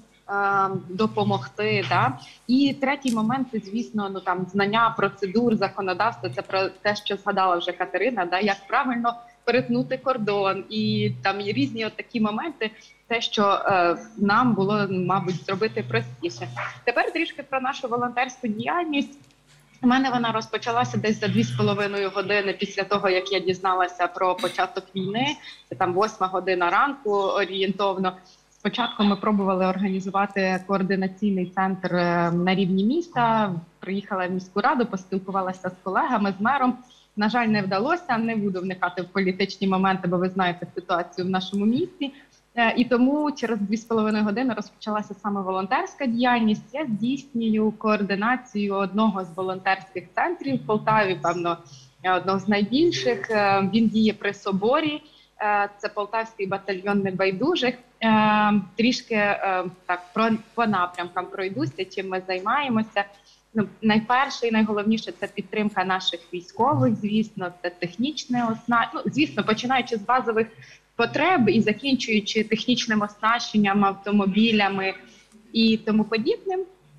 допомогти. Да? І третій момент, це, звісно, знання процедур, законодавства, це про те, що згадала вже Катерина, да? Як правильно перетнути кордон, і там є різні от такі моменти, те, що нам було, мабуть, зробити простіше. Тепер трішки про нашу волонтерську діяльність. У мене вона розпочалася десь за 2,5 години після того, як я дізналася про початок війни. Це там 8 година ранку орієнтовно. Спочатку ми пробували організувати координаційний центр на рівні міста. Приїхала в міську раду, поспілкувалася з колегами, з мером. На жаль, не вдалося, не буду вникати в політичні моменти, бо ви знаєте ситуацію в нашому місті. І тому через 2,5 години розпочалася саме волонтерська діяльність. Я здійснюю координацію одного з волонтерських центрів в Полтаві, певно, одного з найбільших. Він діє при соборі. Це Полтавський батальйон небайдужих. Трішки так по напрямкам пройдуся, чим ми займаємося. Найперше і найголовніше – це підтримка наших військових, звісно, це технічне оснащення. Звісно, починаючи з базових потреб і закінчуючи технічним оснащенням, автомобілями і тому подібним.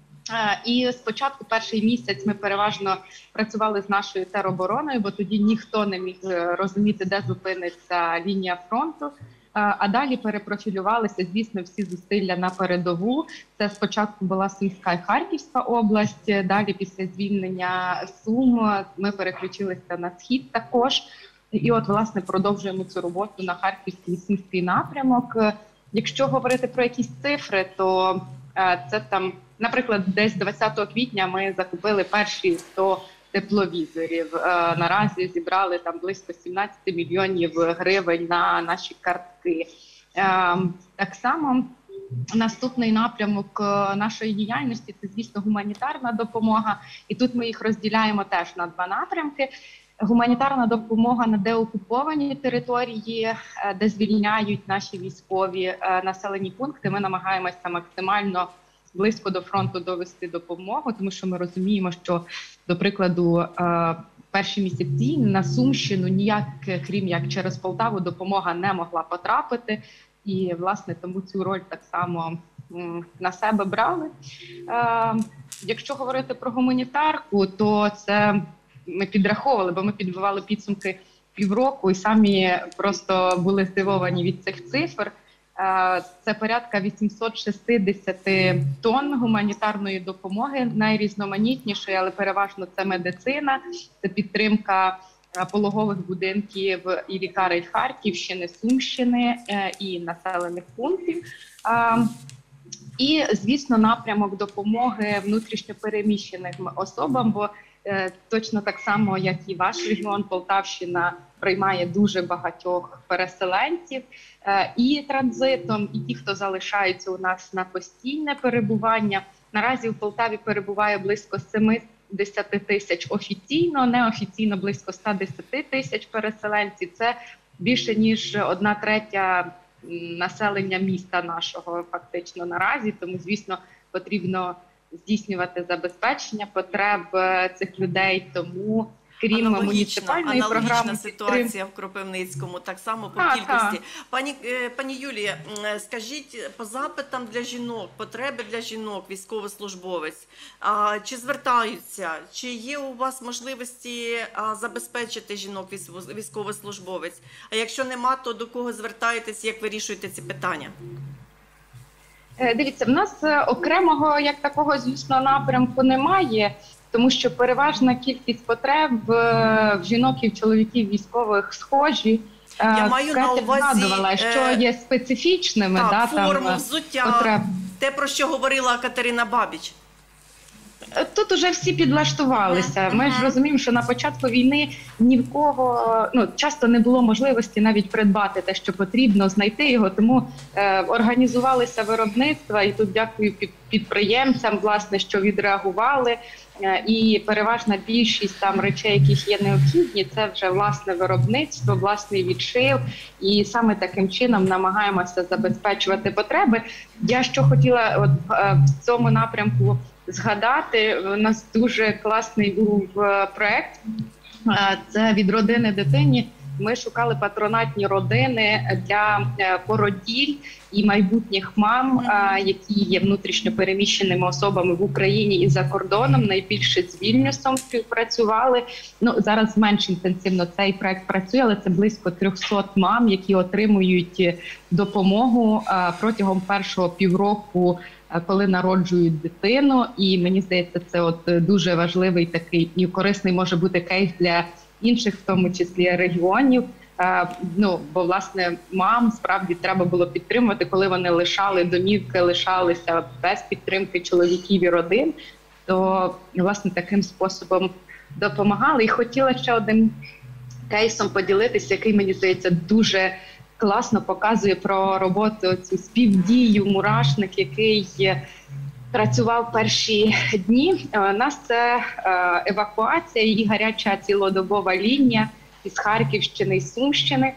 І спочатку перший місяць ми переважно працювали з нашою теробороною, бо тоді ніхто не міг розуміти, де зупиниться лінія фронту. А далі перепрофілювалися, звісно, всі зусилля на передову. Це спочатку була Сумська і Харківська область, далі після звільнення Сум ми переключилися на Схід також. І от, власне, продовжуємо цю роботу на Харківський і Сумський напрямок. Якщо говорити про якісь цифри, то це там, наприклад, десь 20 квітня ми закупили перші 100 тепловізорів. Наразі зібрали там близько 17 мільйонів гривень на наші картки. Так само наступний напрямок нашої діяльності – це, звісно, гуманітарна допомога. І тут ми їх розділяємо теж на два напрямки. Гуманітарна допомога на деокупованій території, де звільняють наші військові населені пункти. Ми намагаємося максимально близько до фронту довести допомогу, тому що ми розуміємо, що, до прикладу, перші місяці на Сумщину ніяк, крім як через Полтаву, допомога не могла потрапити. І, власне, тому цю роль так само на себе брали. Якщо говорити про гуманітарку, то це ми підраховували, бо ми підбивали підсумки півроку і самі просто були здивовані від цих цифр. Це порядка 860 тонн гуманітарної допомоги, найрізноманітнішої, але переважно це медицина, це підтримка пологових будинків і лікарень Харківщини, Сумщини і населених пунктів. І, звісно, напрямок допомоги внутрішньопереміщеним особам, бо точно так само, як і ваш регіон, Полтавщина приймає дуже багатьох переселенців і транзитом, і ті, хто залишаються у нас на постійне перебування. Наразі в Полтаві перебуває близько 70 тисяч офіційно, неофіційно близько 110 тисяч переселенців. Це більше, ніж 1/3 населення міста нашого фактично наразі. Тому, звісно, потрібно здійснювати забезпечення потреб цих людей. Тому, крім муніципальної програми... Аналогічна ситуація в Кропивницькому, так само по кількості. Пані Юлія, скажіть, по запитам для жінок, потреби для жінок, військовослужбовець, чи звертаються, чи є у вас можливості забезпечити жінок військовослужбовець? А якщо нема, то до кого звертаєтесь, як вирішуєте ці питання? Дивіться, в нас окремого, як такого, звісно, напрямку немає, тому що переважна кількість потреб в жінок і в чоловіків військових схожі. Я маю на увазі, згадувала, що є специфічними. Форму, взуття, потреб. Те, про що говорила Катерина Бабіч. Тут уже всі підлаштувалися. Ми ж розуміємо, що на початку війни ні в кого, часто не було можливості навіть придбати те, що потрібно, знайти його. Тому організувалися виробництва, і тут дякую підприємцям, власне, що відреагували. І переважна більшість там речей, яких є необхідні, це вже власне виробництво, власний відшив. І саме таким чином намагаємося забезпечувати потреби. Я що хотіла в цьому напрямку згадати, у нас дуже класний був проєкт, це «Від родини дитині». Ми шукали патронатні родини для породіль і майбутніх мам, які є внутрішньо переміщеними особами в Україні і за кордоном. Найбільше з Вільнюсом співпрацювали. Зараз менш інтенсивно цей проект працює, але це близько 300 мам, які отримують допомогу протягом першого півроку, коли народжують дитину. І мені здається, це дуже важливий такий і корисний може бути кейс для інших, в тому числі регіонів. Бо, власне, мам справді треба було підтримувати, коли вони лишали домівки, лишалися без підтримки чоловіків і родин, то, власне, таким способом допомагали. І хотіла ще одним кейсом поділитися, який, мені здається, дуже класно показує про роботу, цю співдію «Мурашник», який працював перші дні. У нас це евакуація і гаряча цілодобова лінія із Харківщини і Сумщини.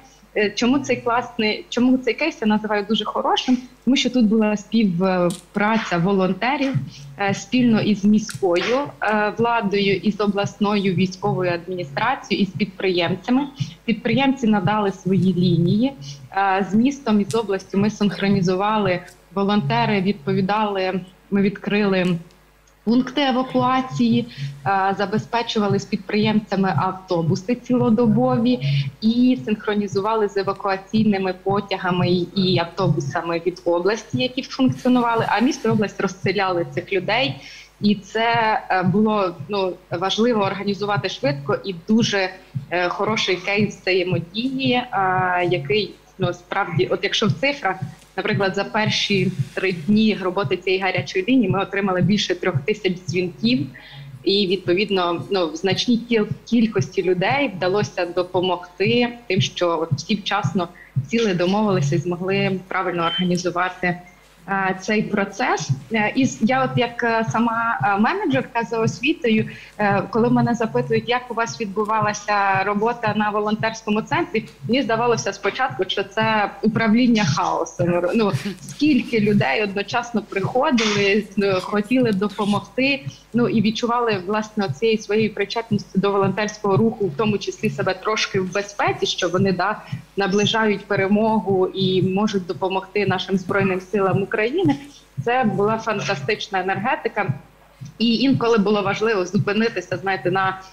Чому цей кейс я називаю дуже хорошим? Тому що тут була співпраця волонтерів спільно із міською владою, із обласною військовою адміністрацією, із підприємцями. Підприємці надали свої лінії. З містом і з областю ми синхронізували, волонтери відповідали, ми відкрили пункти евакуації, забезпечували з підприємцями автобуси цілодобові і синхронізували з евакуаційними потягами і автобусами від області, які функціонували, а місто і область розселяли цих людей. І це було важливо організувати швидко і дуже хороший кейс взаємодії, який справді, якщо в цифрах, наприклад, за перші 3 дні роботи цієї гарячої лінії ми отримали більше 3000 дзвінків, і, відповідно, в значній кількості людей вдалося допомогти тим, що всі вчасно сіли, домовилися і змогли правильно організувати цей процес. І я як сама менеджерка за освітою, коли мене запитують, як у вас відбувалася робота на волонтерському центрі, мені здавалося спочатку, що це управління хаосом. Скільки людей одночасно приходили, хотіли допомогти, і відчували, власне, цієї своєї причетності до волонтерського руху, в тому числі себе трошки в безпеці, що вони наближають перемогу і можуть допомогти нашим Збройним силам України. Це була фантастична енергетика. І інколи було важливо зупинитися, на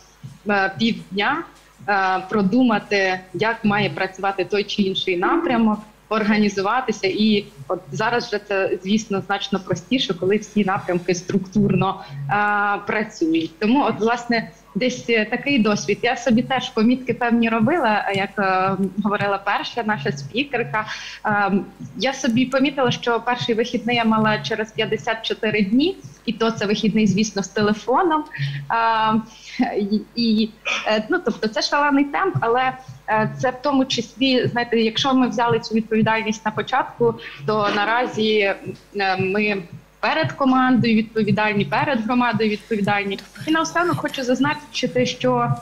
півдня продумати, як має працювати той чи інший напрямок, організуватися. І от зараз вже це, звісно, значно простіше, коли всі напрямки структурно працюють. Тому, от, власне, десь такий досвід. Я собі теж помітки певні робила, як говорила перша наша спікерка. Я собі помітила, що перший вихідний я мала через 54 дні, і то це вихідний, звісно, з телефоном. Тобто це шалений темп, але це в тому числі, знаєте, якщо ми взяли цю відповідальність на початку, то наразі ми перед командою відповідальні, перед громадою відповідальні. І наостанок хочу зазначити, що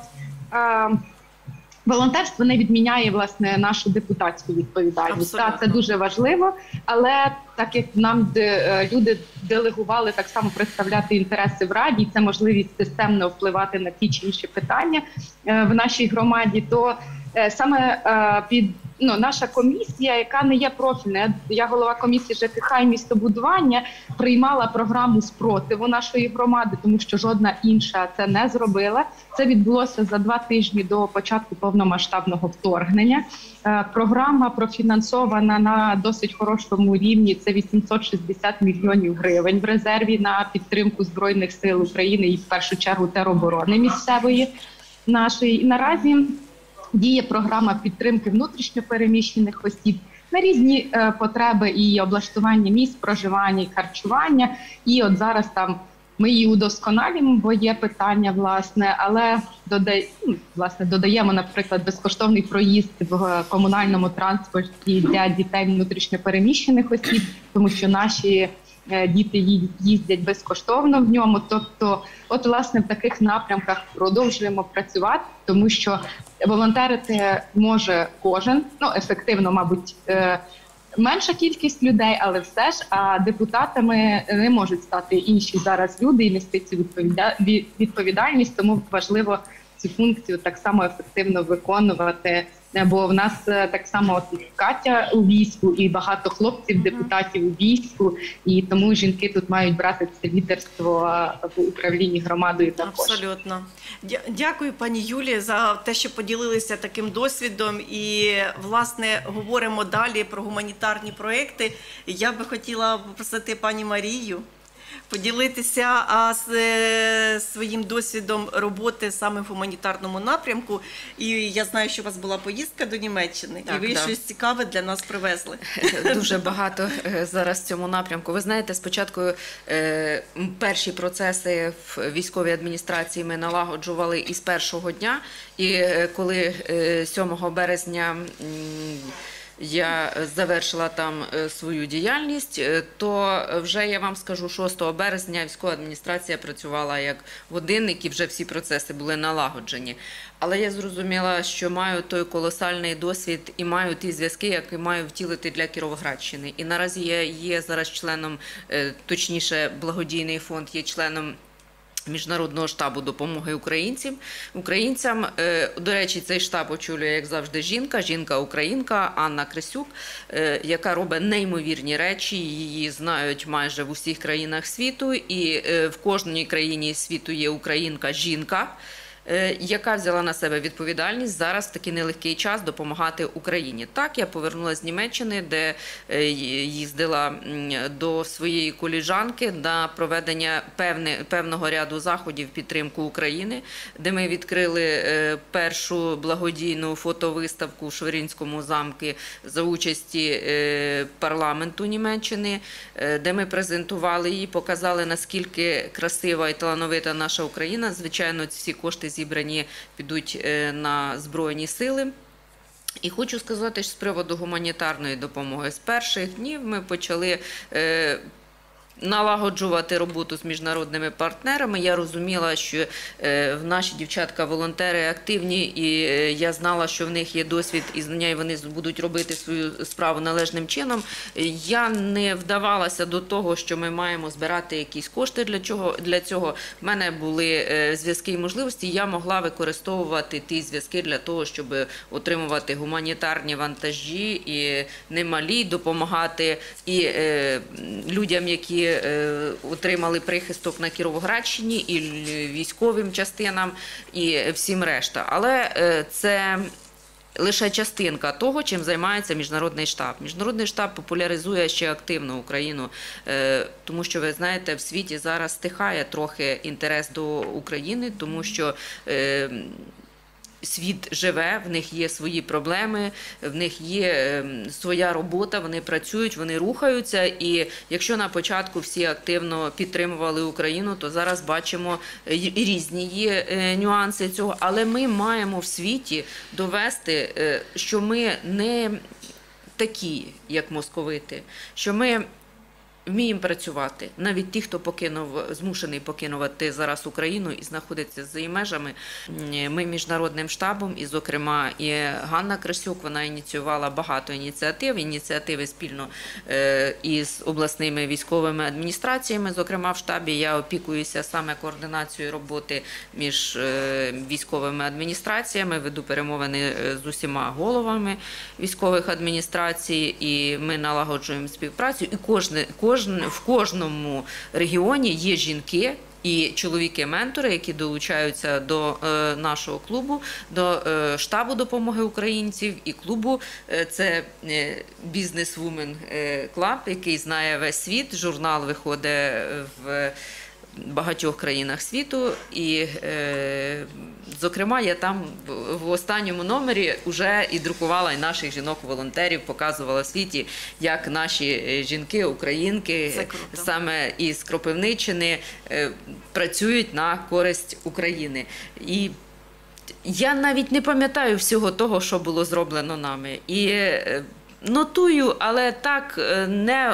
волонтерство не відміняє, власне, нашу депутатську відповідальність. Так, це дуже важливо, але так як нам люди делегували так само представляти інтереси в Раді, це можливість системно впливати на ті чи інші питання в нашій громаді, то саме наша комісія, яка не є профільна, я голова комісії ЖКХ і містобудування, приймала програму спротиву нашої громади, тому що жодна інша це не зробила. Це відбулося за 2 тижні до початку повномасштабного вторгнення. Програма профінансована на досить хорошому рівні, це 860 мільйонів гривень в резерві на підтримку Збройних сил України і в першу чергу тероборони місцевої нашої. І наразі діє програма підтримки внутрішньопереміщених осіб на різні потреби і облаштування місць проживання, і харчування. І от зараз там ми її удосконалюємо, бо є питання, власне, але додаємо, наприклад, безкоштовний проїзд в комунальному транспорті для дітей внутрішньопереміщених осіб, тому що наші діти їздять безкоштовно в ньому. Тобто, от, власне, в таких напрямках продовжуємо працювати, тому що волонтерити може кожен, ефективно, мабуть, менша кількість людей, але все ж, а депутатами не можуть стати інші зараз люди і нести цю відповідальність, тому важливо цю функцію так само ефективно виконувати. Бо в нас так само Катя у війську і багато хлопців-депутатів у війську, і тому жінки тут мають брати це лідерство в управлінні громадою також. Абсолютно. Дякую, пані Юлі, за те, що поділилися таким досвідом. І, власне, говоримо далі про гуманітарні проекти. Я би хотіла попросити пані Марію поділитися своїм досвідом роботи саме в гуманітарному напрямку. І я знаю, що у вас була поїздка до Німеччини, і ви щось цікаве для нас привезли. Дуже багато зараз в цьому напрямку. Ви знаєте, спочатку перші процеси в військовій адміністрації ми налагоджували із першого дня, і коли 7 березня я завершила там свою діяльність, то вже, я вам скажу, 6 березня військова адміністрація працювала як годинник, і вже всі процеси були налагоджені. Але я зрозуміла, що маю той колосальний досвід і маю ті зв'язки, які маю втілити для Кіровоградщини. І наразі я є зараз членом, точніше, благодійний фонд є членом Міжнародного штабу допомоги українцям. До речі, цей штаб очолює, як завжди, жінка-українка Анна Крисюк, яка робить неймовірні речі. Її знають майже в усіх країнах світу, і в кожній країні світу є українка-жінка, яка взяла на себе відповідальність зараз в такий нелегкий час допомагати Україні. Так, я повернулася з Німеччини, де їздила до своєї колежанки на проведення певного ряду заходів в підтримку України, де ми відкрили першу благодійну фотовиставку в Шверинському замку за участі парламенту Німеччини, де ми презентували її, показали, наскільки красива і талановита наша Україна. Звичайно, всі кошти зібрані підуть на Збройні Сили. І хочу сказати, що з приводу гуманітарної допомоги. З перших днів ми почали налагоджувати роботу з міжнародними партнерами. Я розуміла, що наші дівчатка-волонтери активні, і я знала, що в них є досвід і знання, і вони будуть робити свою справу належним чином. Я не вдавалася до того, що ми маємо збирати якісь кошти для цього. В мене були зв'язки і можливості, і я могла використовувати ті зв'язки для того, щоб отримувати гуманітарні вантажі і немалі, допомагати і людям, які отримали прихисток на Кіровоградщині, і військовим частинам, і всім решта. Але це лише частинка того, чим займається Міжнародний штаб. Міжнародний штаб популяризує ще активно Україну, тому що, ви знаєте, в світі зараз стихає трохи інтерес до України, тому що світ живе, в них є свої проблеми, в них є своя робота, вони працюють, вони рухаються. І якщо на початку всі активно підтримували Україну, то зараз бачимо різні є нюанси цього. Але ми маємо в світі довести, що ми не такі, як московити, що ми вміємо працювати. Навіть ті, хто змушений покинути зараз Україну і знаходиться за її межами. Ми Міжнародним штабом, і, зокрема, і Ганна Красюк, вона ініціювала багато ініціативи спільно із обласними військовими адміністраціями. Зокрема, в штабі я опікуюся саме координацією роботи між військовими адміністраціями, веду перемовини з усіма головами військових адміністрацій, і ми налагоджуємо співпрацю. І в кожному регіоні є жінки і чоловіки-ментори, які долучаються до нашого клубу, до штабу допомоги українців, і клубу це Business Women Club, який знає весь світ. Журнал виходить в багатьох країнах світу, і, зокрема, я там в останньому номері вже і друкувала і наших жінок-волонтерів, показувала в світі, як наші жінки, українки, саме із Кропивниччини, працюють на користь України. І я навіть не пам'ятаю всього того, що було зроблено нами. І нотую, але так не...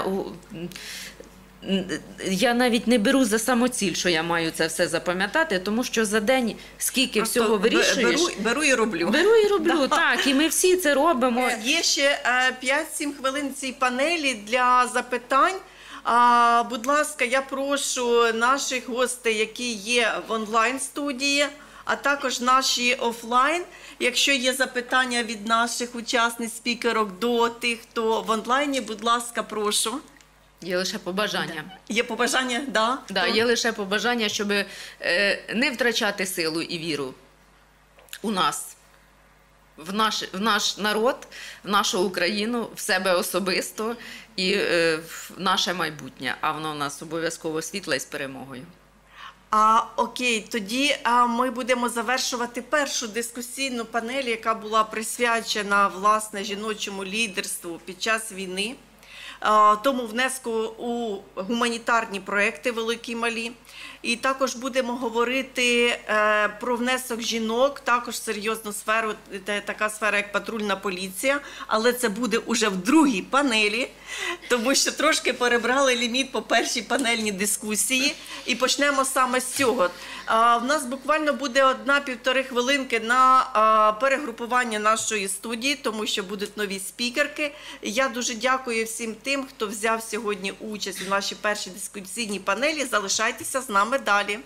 Я навіть не беру за самоціль, що я маю це все запам'ятати, тому що за день скільки просто всього вирішуєш. Беру і роблю. Беру і роблю, так, і ми всі це робимо. Є ще 5-7 хвилин цій панелі для запитань. Будь ласка, я прошу наших гостей, які є в онлайн-студії, а також наші офлайн. Якщо є запитання від наших учасниць-спікерок до тих, хто в онлайні, будь ласка, прошу. Є лише побажання. Є побажання, да? Да, є лише побажання, щоб не втрачати силу і віру у нас, в наш народ, в нашу Україну, в себе особисто і в наше майбутнє. А воно в нас обов'язково світле і з перемогою. Окей, тоді ми будемо завершувати першу дискусійну панель, яка була присвячена, власне, жіночому лідерству під час війни, тому внеску у гуманітарні проекти великі і малі. І також будемо говорити про внесок жінок, також серйозну сферу, така сфера, як патрульна поліція, але це буде уже в другій панелі, тому що трошки перебрали ліміт по першій панельній дискусії. І почнемо саме з цього. В нас буквально буде 1-1,5 хвилинки на перегрупування нашої студії, тому що будуть нові спікерки. Я дуже дякую всім тим, хто взяв сьогодні участь у нашій першій дискусійній панелі. Залишайтеся з нами далі.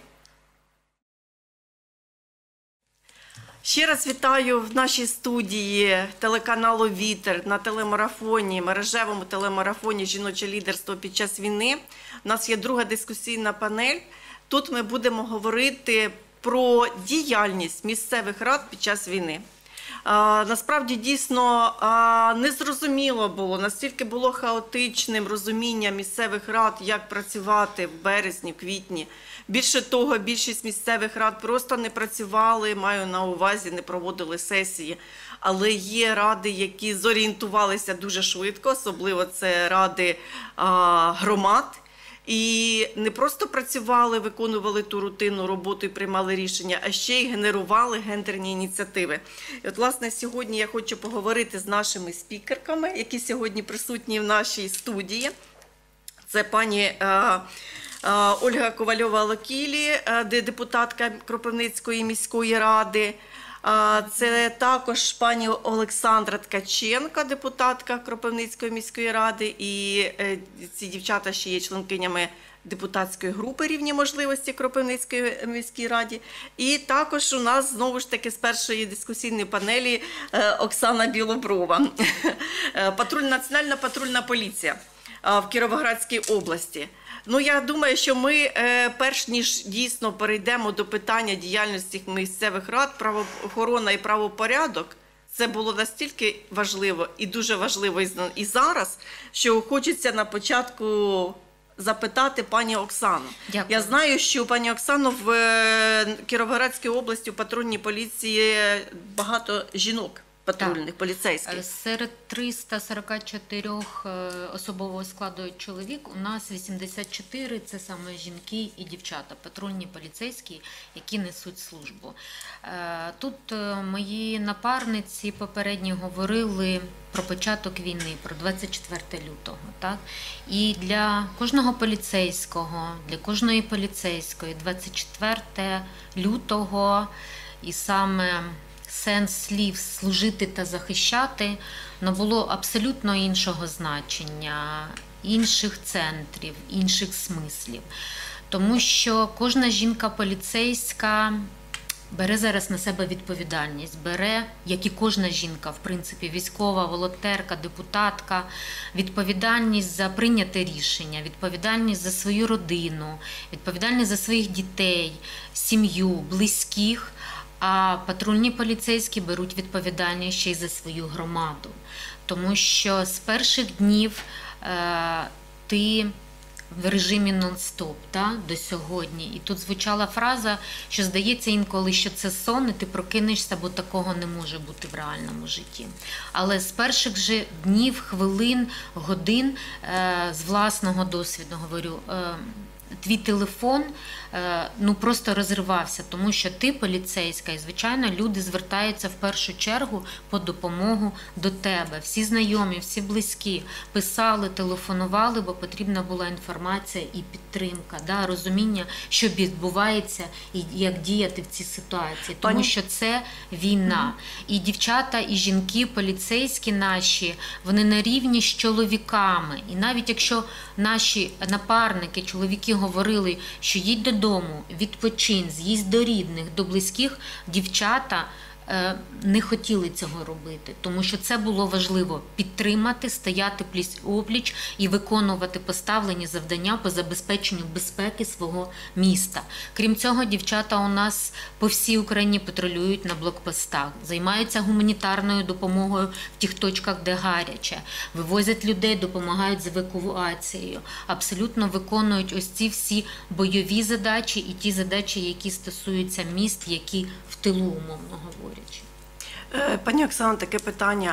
Ще раз вітаю в нашій студії телеканалу «Вітер» на телемарафоні, мережевому телемарафоні «Жіноче лідерство під час війни». У нас є друга дискусійна панель. Тут ми будемо говорити про діяльність місцевих рад під час війни. Насправді, дійсно, незрозуміло було, настільки було хаотичним розуміння місцевих рад, як працювати в березні, квітні. Більше того, більшість місцевих рад просто не працювали, маю на увазі, не проводили сесії. Але є ради, які зорієнтувалися дуже швидко, особливо це ради громад. І не просто працювали, виконували ту рутинну роботу і приймали рішення, а ще й генерували гендерні ініціативи. І от, власне, сьогодні я хочу поговорити з нашими спікерками, які сьогодні присутні в нашій студії. Це пані Ольга Ковальова-Локілі, депутатка Кропивницької міської ради. Це також пані Олександра Ткаченко, депутатка Кропивницької міської ради, і ці дівчата ще є членкинями депутатської групи «Рівні можливості» Кропивницької міській раді. І також у нас, знову ж таки, з першої дискусійної панелі Оксана Білоброва, Національна патрульна поліція. в Кіровоградській області. Ну, я думаю, що ми, перш ніж дійсно перейдемо до питання діяльності місцевих рад, правоохорона і правопорядок, це було настільки важливо і дуже важливо і зараз, що хочеться на початку запитати пані Оксану. Дякую. Я знаю, що пані Оксано в Кіровоградській області у патрульній поліції багато жінок патрульних, поліцейських. Серед 344 особового складу чоловік у нас 84 – це саме жінки і дівчата, патрульні поліцейські, які несуть службу. Тут мої напарниці попередньо говорили про початок війни, про 24 лютого. Так? І для кожного поліцейського, для кожної поліцейської 24 лютого і саме сенс слів «служити та захищати» набуло абсолютно іншого значення, інших центрів, інших смислів. Тому що кожна жінка поліцейська бере зараз на себе відповідальність, бере, як і кожна жінка, в принципі, військова, волонтерка, депутатка, відповідальність за прийняте рішення, відповідальність за свою родину, відповідальність за своїх дітей, сім'ю, близьких. А патрульні поліцейські беруть відповідальність ще й за свою громаду. Тому що з перших днів ти в режимі нон-стоп до сьогодні. І тут звучала фраза, що здається інколи, що це сон, і ти прокинешся, бо такого не може бути в реальному житті. Але з перших же днів, хвилин, годин, з власного досвіду говорю, твій телефон просто розривався, тому що ти поліцейська, і, звичайно, люди звертаються в першу чергу по допомогу до тебе. Всі знайомі, всі близькі писали, телефонували, бо потрібна була інформація і підтримка, розуміння, що відбувається і як діяти в цій ситуації. Тому що це війна. І дівчата, і жінки, поліцейські наші, вони на рівні з чоловіками. І навіть якщо наші напарники, чоловіки говорили, що їдь додому, відпочинь, з'їзд до рідних, до близьких, дівчата не хотіли цього робити, тому що це було важливо підтримати, стояти пліч-опліч і виконувати поставлені завдання по забезпеченню безпеки свого міста. Крім цього, дівчата у нас по всій Україні патрулюють на блокпостах, займаються гуманітарною допомогою в тих точках, де гаряче, вивозять людей, допомагають з евакуацією, абсолютно виконують ось ці всі бойові задачі і ті задачі, які стосуються міст, які в тилу, умовно говорять. Пані Оксано, таке питання.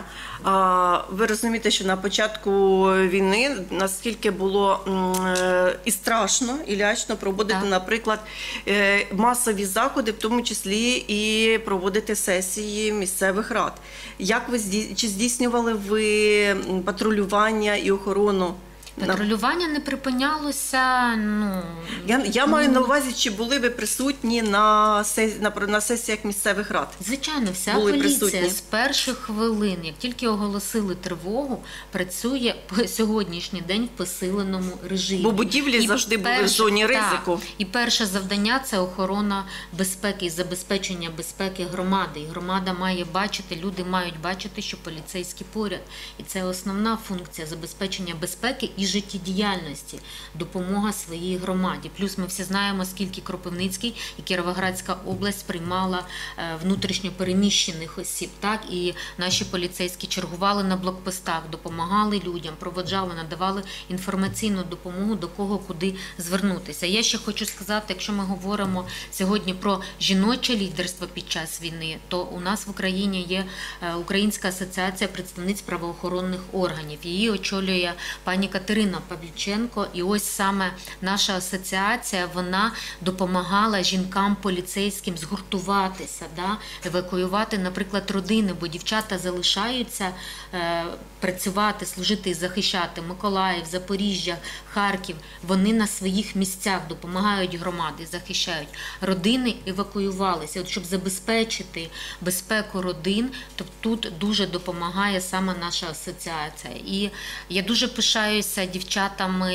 Ви розумієте, що на початку війни наскільки було і страшно, і лячно проводити, наприклад, масові заходи, в тому числі і проводити сесії місцевих рад. Чи здійснювали ви патрулювання і охорону? Патрулювання не припинялося. Я маю на увазі, чи були ви присутні на сесіях місцевих рад? Звичайно, вся були поліція присутні. з перших хвилин, як тільки оголосили тривогу, працює по сьогоднішній день в посиленому режимі. Бо будівлі завжди були в зоні ризику. І перше завдання – це охорона безпеки і забезпечення безпеки громади. І громада має бачити, люди мають бачити, що поліцейські поряд. І це основна функція – забезпечення безпеки і життєдіяльності, допомога своїй громаді. Плюс ми всі знаємо, скільки Кропивницький і Кіровоградська область приймала внутрішньо переміщених осіб. Так? І наші поліцейські чергували на блокпостах, допомагали людям, проводжали, надавали інформаційну допомогу, до кого, куди звернутися. Я ще хочу сказати, якщо ми говоримо сьогодні про жіноче лідерство під час війни, то у нас в Україні є Українська асоціація представниць правоохоронних органів. Її очолює пані Катерина Павліченко, і ось саме наша асоціація, вона допомагала жінкам поліцейським згуртуватися, евакуювати, наприклад, родини, бо дівчата залишаються працювати, служити і захищати Миколаїв, Запоріжжя, Харків. Вони на своїх місцях допомагають громаді, захищають. Родини евакуювалися. От щоб забезпечити безпеку родин, то тут дуже допомагає саме наша асоціація. І я дуже пишаюся дівчатами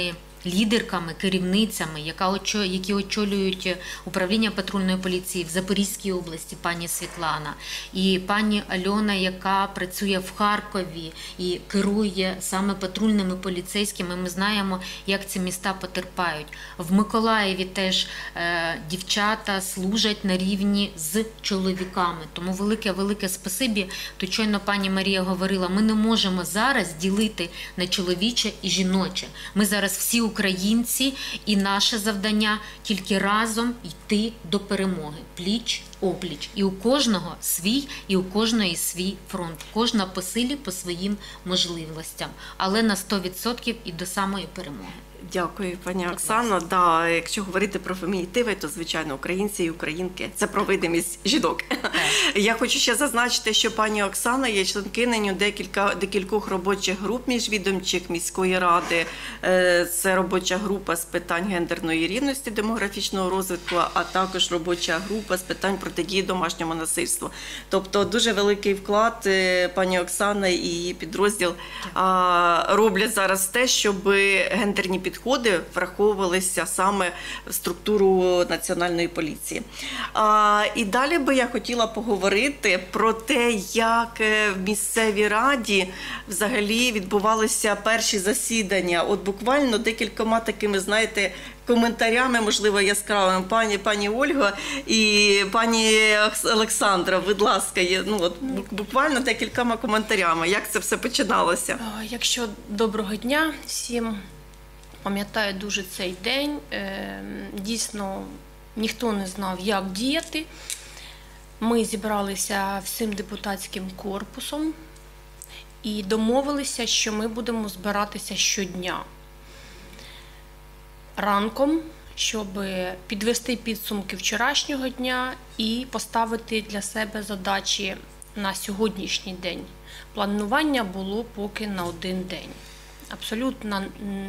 лідерками, керівницями, які очолюють управління патрульної поліції в Запорізькій області, пані Світлана, і пані Альона, яка працює в Харкові і керує саме патрульними поліцейськими. Ми знаємо, як ці міста потерпають. В Миколаєві теж дівчата служать на рівні з чоловіками. Тому велике спасибі. Тут щойно пані Марія говорила, ми не можемо зараз ділити на чоловіче і жіноче. Ми зараз всі українці, і наше завдання тільки разом йти до перемоги, пліч-опліч. І у кожного свій, і у кожної свій фронт. Кожна по силі, по своїм можливостям. Але на 100% і до самої перемоги. Дякую, пані Оксано. Да, якщо говорити про фемінітиви, то, звичайно, українці і українки – це про видимість жінок. Я хочу ще зазначити, що пані Оксана є членкинею декількох робочих груп міжвідомчих міської ради. Це робоча група з питань гендерної рівності, демографічного розвитку, а також робоча група з питань протидії домашньому насильству. Тобто дуже великий вклад пані Оксана і її підрозділ роблять зараз те, щоб гендерні підходи враховувалися саме в структуру Національної поліції. І далі би я хотіла поговорити про те, як в місцевій раді взагалі відбувалися перші засідання. От буквально декількома такими, знаєте, коментарями, можливо, яскравими. Пані Ольго і пані Олександра, будь ласка, буквально декількома коментарями. Як це все починалося? Якщо доброго дня всім. Пам'ятаю дуже цей день. Дійсно, ніхто не знав, як діяти. Ми зібралися всім депутатським корпусом і домовилися, що ми будемо збиратися щодня ранком, щоб підвести підсумки вчорашнього дня і поставити для себе задачі на сьогоднішній день. Планування було поки на один день. Абсолютно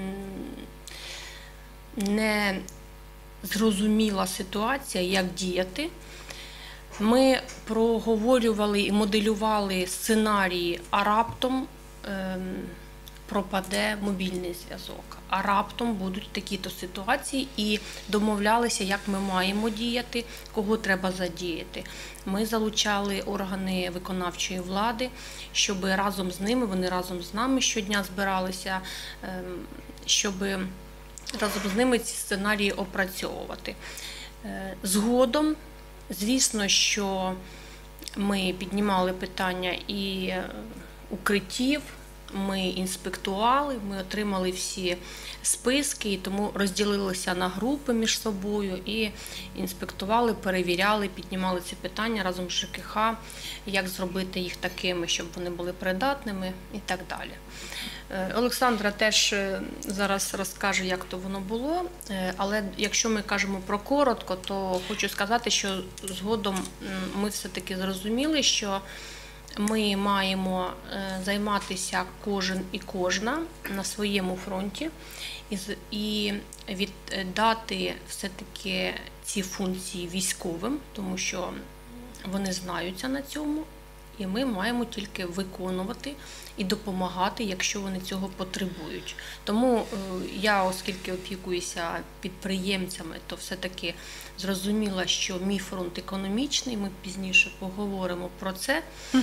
не зрозуміла ситуація, як діяти. Ми проговорювали і моделювали сценарії, а раптом пропаде мобільний зв'язок, а раптом будуть такі-то ситуації, і домовлялися, як ми маємо діяти, кого треба задіяти. Ми залучали органи виконавчої влади, щоб разом з ними, вони разом з нами щодня збиралися, щоб разом з ними ці сценарії опрацьовувати. Згодом, звісно, що ми піднімали питання і укриттів, ми інспектували, ми отримали всі списки, і тому розділилися на групи між собою і інспектували, перевіряли, піднімали ці питання разом з ЖКХ, як зробити їх такими, щоб вони були придатними і так далі. Олександра теж зараз розкаже, як то воно було, але якщо ми кажемо про коротко, то хочу сказати, що згодом ми все-таки зрозуміли, що ми маємо займатися кожен і кожна на своєму фронті і віддати все-таки ці функції військовим, тому що вони знаються на цьому, і ми маємо тільки виконувати і допомагати, якщо вони цього потребують. Тому я, оскільки опікуюся підприємцями, то все-таки зрозуміла, що мій фронт економічний, ми пізніше поговоримо про це.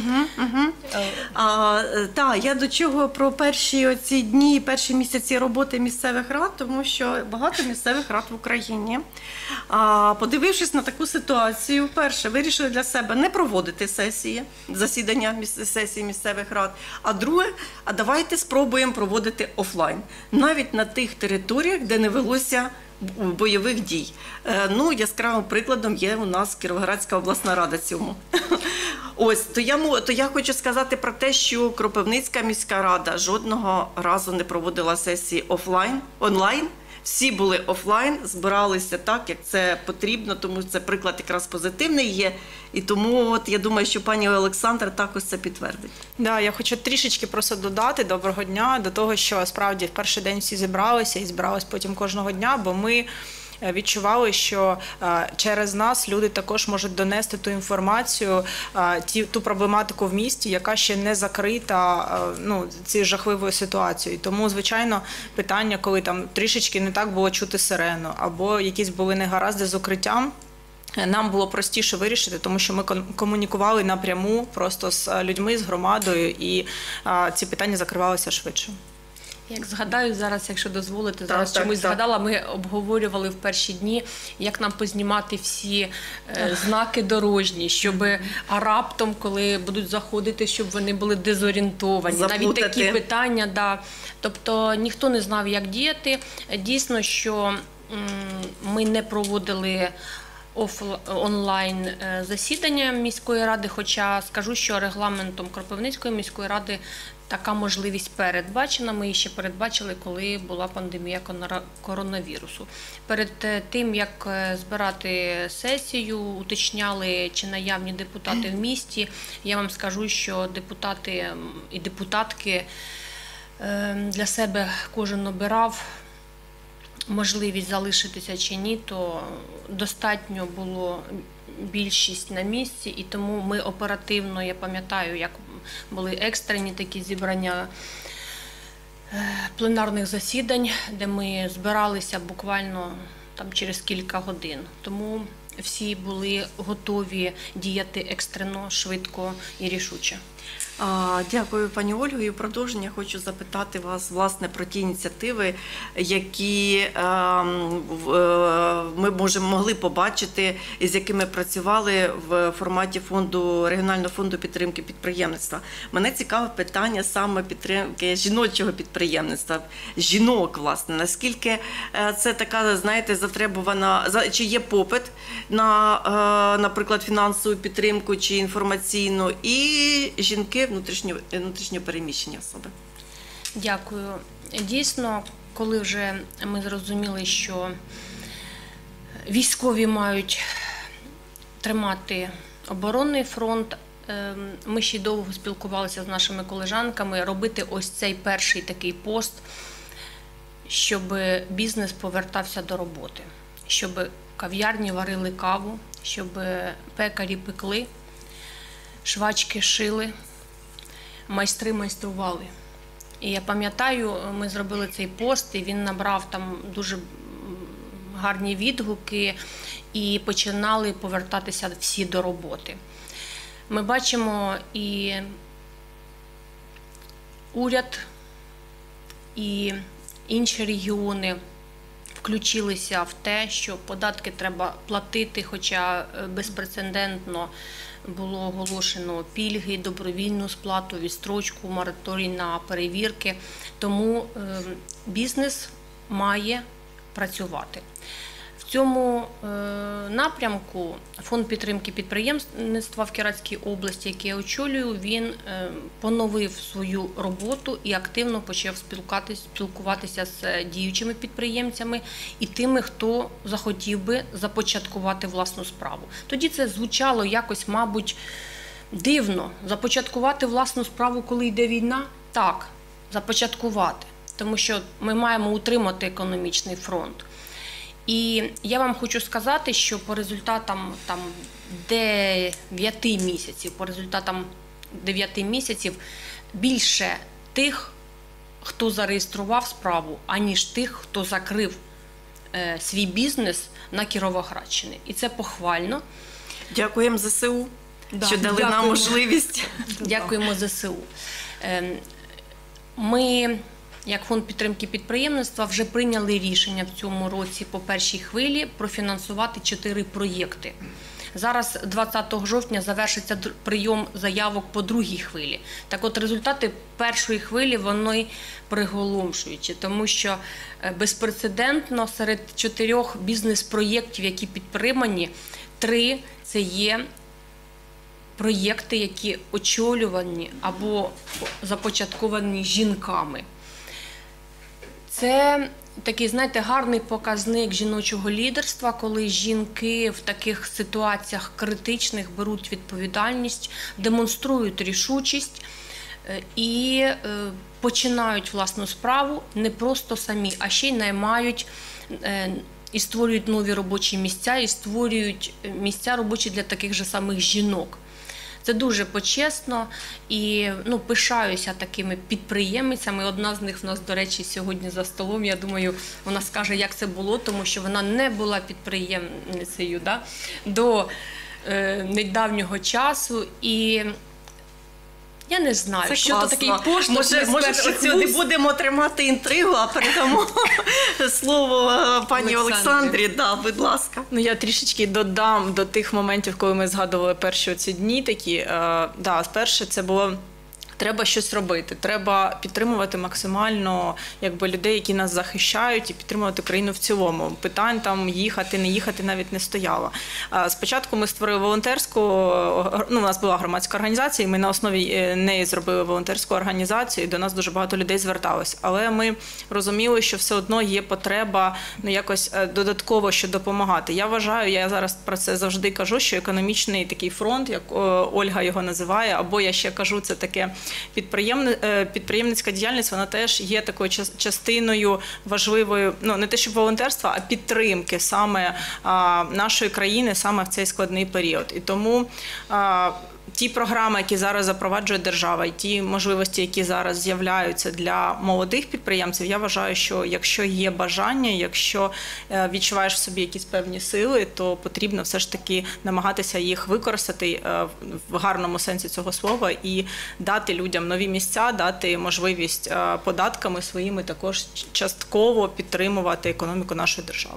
Так, я до чого про перші оці дні, перші місяці роботи місцевих рад, тому що багато місцевих рад в Україні, подивившись на таку ситуацію, перше, вирішили для себе не проводити засідання сесії місцевих рад, а друге, а давайте спробуємо проводити офлайн, навіть на тих територіях, де не велося бойових дій. Яскравим прикладом є у нас Кіровоградська обласна рада цьому. Ось, то я хочу сказати про те, що Кропивницька міська рада жодного разу не проводила сесії онлайн. Всі були офлайн, збиралися так, як це потрібно, тому це приклад якраз позитивний є. І тому я думаю, що пані Олександра також це підтвердить. Да, я хочу трішечки просто додати доброго дня до того, що справді в перший день всі зібралися і збирались потім кожного дня, бо ми відчували, що через нас люди також можуть донести ту інформацію, ту проблематику в місті, яка ще не закрита цією жахливою ситуацією. Тому, звичайно, питання, коли там трішечки не так було чути сирену, або якісь були негаразди з укриттям, нам було простіше вирішити, тому що ми комунікували напряму просто з людьми, з громадою, і ці питання закривалися швидше. Як згадаю зараз, якщо дозволите, зараз чомусь згадала, ми обговорювали в перші дні, як нам познімати всі знаки дорожні, щоб раптом, коли будуть заходити, щоб вони були дезорієнтовані. Заплутати. Навіть такі питання, да. Тобто ніхто не знав, як діяти. Дійсно, що ми не проводили онлайн засідання міської ради, хоча скажу, що регламентом Кропивницької міської ради така можливість передбачена. Ми її ще передбачили, коли була пандемія коронавірусу. Перед тим, як збирати сесію, уточняли, чи наявні депутати в місті. Я вам скажу, що депутати і депутатки для себе кожен обирав можливість залишитися чи ні, то достатньо було більшість на місці, і тому ми оперативно, я пам'ятаю, як були екстрені такі зібрання пленарних засідань, де ми збиралися буквально там через кілька годин. Тому всі були готові діяти екстрено, швидко і рішуче. Дякую, пані Ольго. І в продовження хочу запитати вас, власне, про ті ініціативи, які ми могли побачити, і з якими працювали в форматі регіонального фонду підтримки підприємництва. Мене цікаве питання саме підтримки жіночого підприємництва, жінок, власне. Наскільки це така, знаєте, затребувана, чи є попит на, наприклад, фінансову підтримку чи інформаційну, і жінки внутрішньо переміщені особи. Дякую. Дійсно, коли вже ми зрозуміли, що військові мають тримати оборонний фронт, ми ще й довго спілкувалися з нашими колежанками, робити ось цей перший такий пост, щоб бізнес повертався до роботи, щоб кав'ярні варили каву, щоб пекарі пекли, швачки шили, майстри майстрували. І я пам'ятаю, ми зробили цей пост, і він набрав там дуже гарні відгуки, і починали повертатися всі до роботи. Ми бачимо, і уряд, і інші регіони включилися в те, що податки треба платити, хоча безпрецедентно було оголошено пільги, добровільну сплату, відстрочку, мораторій на перевірки. Тому бізнес має працювати. В цьому напрямку Фонд підтримки підприємництва в Кіровоградській області, який я очолюю, він поновив свою роботу і активно почав спілкуватися з діючими підприємцями і тими, хто захотів би започаткувати власну справу. Тоді це звучало якось, мабуть, дивно. Започаткувати власну справу, коли йде війна? Так, започаткувати, тому що ми маємо утримати економічний фронт. І я вам хочу сказати, що по результатам 9 місяців більше тих, хто зареєстрував справу, аніж тих, хто закрив свій бізнес на Кіровоградщині. І це похвально. Дякуємо ЗСУ, що дали нам можливість. Дякуємо ЗСУ. Ми, як Фонд підтримки підприємництва, вже прийняли рішення в цьому році по першій хвилі профінансувати 4 проєкти. Зараз 20 жовтня завершиться прийом заявок по другій хвилі. Так от результати першої хвилі, вони приголомшуючі, тому що безпрецедентно серед 4 бізнес-проєктів, які підтримані, 3 – це є проєкти, які очолювані або започатковані жінками. Це такий, знаєте, гарний показник жіночого лідерства, коли жінки в таких ситуаціях критичних беруть відповідальність, демонструють рішучість і починають власну справу не просто самі, а ще й наймають і створюють нові робочі місця, і створюють місця робочі для таких же самих жінок. Це дуже почесно і пишаюся такими підприємицями. Одна з них в нас, до речі, сьогодні за столом. Я думаю, вона скаже, як це було, тому що вона не була підприємницею до недавнього часу. І я не знаю, це що класно. то такий поштовх. Може, не будемо тримати інтригу, а передамо слово пані Олександрі. Да, будь ласка. Я трішечки додам до тих моментів, коли ми згадували перші ці дні такі. Перше це було... Треба щось робити, треба підтримувати максимально людей, які нас захищають, і підтримувати країну в цілому. Питань там їхати, не їхати навіть не стояло. Спочатку ми створили волонтерську, у нас була громадська організація, і ми на основі неї зробили волонтерську організацію, і до нас дуже багато людей зверталось. Але ми розуміли, що все одно є потреба якось додатково ще допомагати. Я вважаю, я зараз про це завжди кажу, що економічний такий фронт, як Ольга його називає, або я ще кажу, це таке підприємницька діяльність, вона теж є такою частиною важливою, не те, щоб волонтерства, а підтримки саме нашої країни саме в цей складний період. І тому ті програми, які зараз запроваджує держава, і ті можливості, які зараз з'являються для молодих підприємців, я вважаю, що якщо є бажання, якщо відчуваєш в собі якісь певні сили, то потрібно все ж таки намагатися їх використати в гарному сенсі цього слова і дати людям нові місця, дати можливість податками своїми також частково підтримувати економіку нашої держави.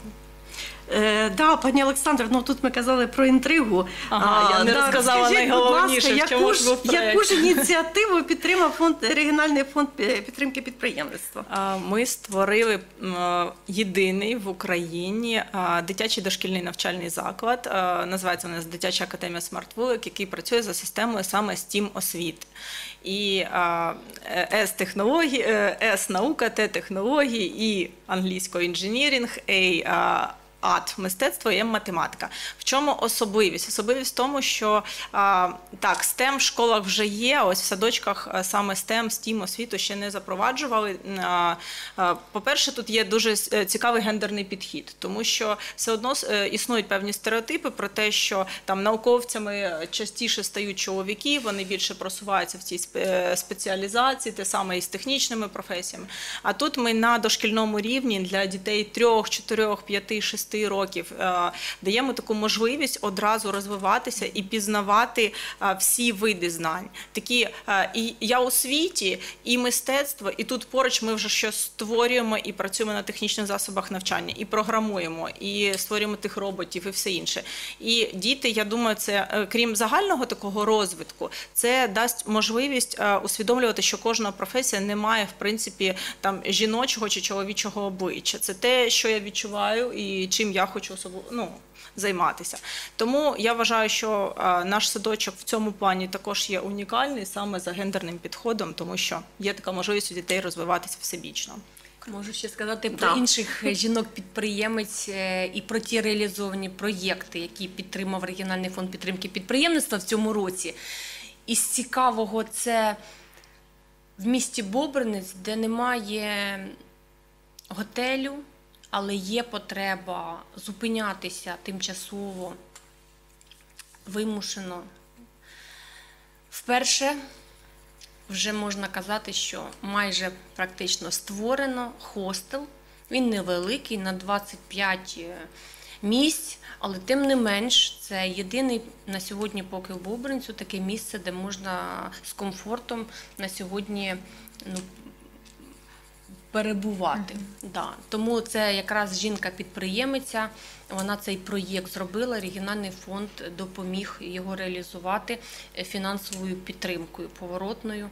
Да, пані Олександра, тут ми казали про інтригу. Я не розказала найголовніше, в чому ж був проєкт. Яку ж ініціативу підтримав регіональний фонд підтримки підприємництва? Ми створили єдиний в Україні дитячий дошкільний навчальний заклад. Називається у нас Дитяча академія Смарт-Вулик, який працює за системою саме STEAM-освіти. І С-технології, С-наука, Т-технології, і англійською інженірінг, АТ – мистецтво і математика. В чому особливість? Особливість в тому, що STEM в школах вже є, ось в садочках саме STEM освіту ще не запроваджували. По-перше, тут є дуже цікавий гендерний підхід, тому що все одно існують певні стереотипи про те, що там науковцями частіше стають чоловіки, вони більше просуваються в цій спеціалізації, те саме і з технічними професіями. А тут ми на дошкільному рівні для дітей 3, 4, 5, 6 років даємо таку можливість одразу розвиватися і пізнавати всі види знань. Такі і я у світі, і мистецтво, і тут поруч ми вже щось створюємо і працюємо на технічних засобах навчання, і програмуємо, і створюємо тих роботів, і все інше. І діти, я думаю, це, крім загального такого розвитку, це дасть можливість усвідомлювати, що кожна професія не має, в принципі, там жіночого чи чоловічого обличчя. Це те, що я відчуваю і чим я хочу займатися. Тому я вважаю, що наш садочок в цьому плані також є унікальний саме за гендерним підходом, тому що є така можливість у дітей розвиватися всебічно. Можу ще сказати про інших жінок-підприємець і про ті реалізовані проєкти, які підтримав Регіональний фонд підтримки підприємництва в цьому році. Із цікавого це в місті Бобринець, де немає готелю, але є потреба зупинятися тимчасово, вимушено. Вперше вже можна казати, що майже практично створено хостел. Він невеликий, на 25 місць, але тим не менш це єдиний на сьогодні поки в Бобринцю таке місце, де можна з комфортом на сьогодні перебувати. Тому це якраз жінка-підприємиця, вона цей проєкт зробила, регіональний фонд допоміг його реалізувати фінансовою підтримкою поворотною,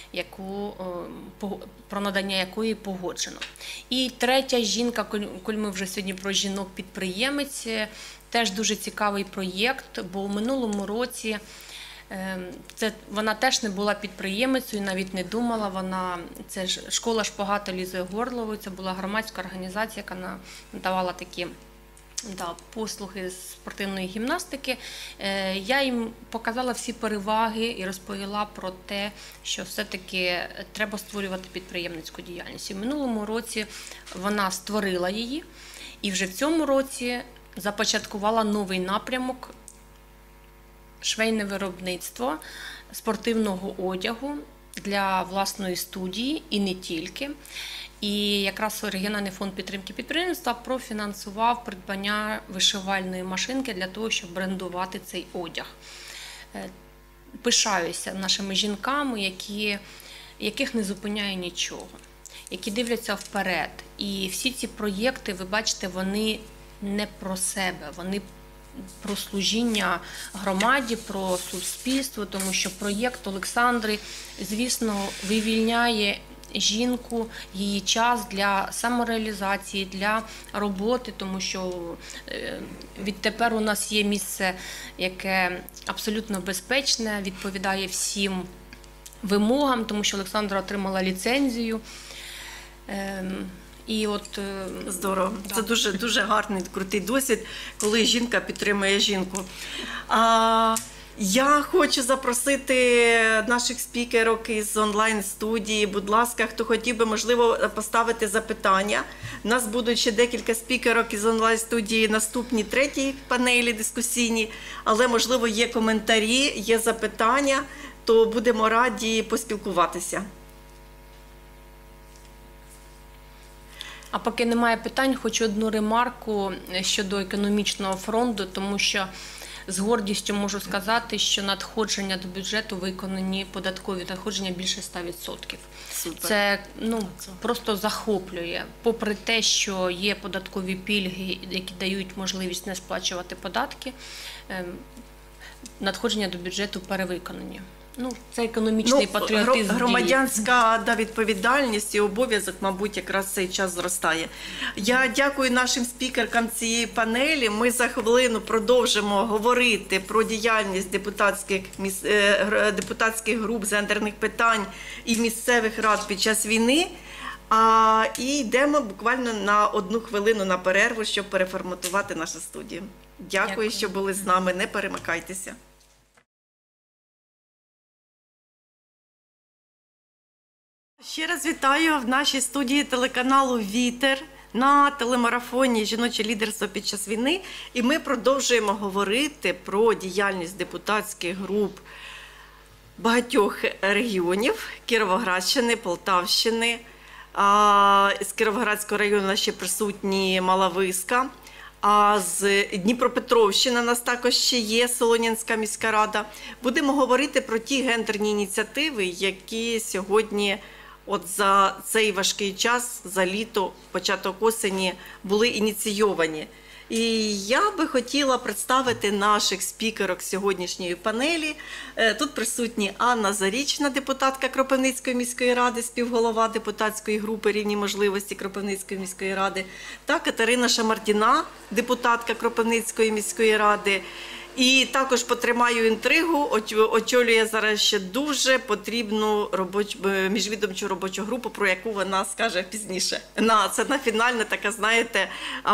про надання якої погоджено. І третя жінка, коли ми вже сьогодні про жінок-підприємець, теж дуже цікавий проєкт, бо у минулому році вона теж не була підприємицею, навіть не думала. Це школа шпагату Лізи Горлової, це була громадська організація, яка надавала такі послуги з спортивної гімнастики. Я їм показала всі переваги і розповіла про те, що все-таки треба створювати підприємницьку діяльність. І в минулому році вона створила її. І вже в цьому році започаткувала новий напрямок – швейне виробництво спортивного одягу для власної студії і не тільки. І якраз Регіональний фонд підтримки підприємництва профінансував придбання вишивальної машинки для того, щоб брендувати цей одяг. Пишаюся нашими жінками, яких не зупиняє нічого, які дивляться вперед. І всі ці проєкти, ви бачите, вони не про себе, вони про служіння громаді, про суспільство, тому що проєкт Олександри, звісно, вивільняє жінку, її час для самореалізації, для роботи, тому що відтепер у нас є місце, яке абсолютно безпечне, відповідає всім вимогам, тому що Олександра отримала ліцензію. І от, здорово. Да. Це дуже гарний, крутий досвід, коли жінка підтримує жінку. Я хочу запросити наших спікерок із онлайн-студії. Будь ласка, хто хотів би, можливо, поставити запитання. У нас будуть ще декілька спікерок із онлайн-студії, наступні третій панелі дискусійні, але, можливо, є коментарі, є запитання, то будемо раді поспілкуватися. А поки немає питань, хочу одну ремарку щодо економічного фронту, тому що з гордістю можу сказати, що надходження до бюджету виконані податкові надходження більше 100%. Супер. Це просто захоплює. Попри те, що є податкові пільги, які дають можливість не сплачувати податки, надходження до бюджету перевиконані. Це економічний патріотизм. Громадянська відповідальність і обов'язок, мабуть, якраз цей час зростає. Я дякую нашим спікеркам цієї панелі. Ми за хвилину продовжимо говорити про діяльність депутатських груп з гендерних питань і місцевих рад під час війни. І йдемо буквально на 1 хвилину на перерву, щоб переформатувати нашу студію. Дякую, що були з нами. Не перемикайтеся. Ще раз вітаю в нашій студії телеканалу «Вітер» на телемарафоні «Жіноче лідерство під час війни». І ми продовжуємо говорити про діяльність депутатських груп багатьох регіонів – Кіровоградщини, Полтавщини. З Кіровоградського району ще присутні Малависька. А з Дніпропетровщини у нас також ще є Солонянська міська рада. Будемо говорити про ті гендерні ініціативи, які сьогодні за цей важкий час, за літо, початок осені, були ініційовані. І я би хотіла представити наших спікерок сьогоднішньої панелі. Тут присутні Анна Зарічна, депутатка Кропивницької міської ради, співголова депутатської групи «Рівні можливості» Кропивницької міської ради, та Катерина Шамардіна, депутатка Кропивницької міської ради. І також потримаю інтригу, очолює зараз ще дуже потрібну міжвідомчу робочу групу, про яку вона скаже пізніше. Це на фінальне, така, знаєте,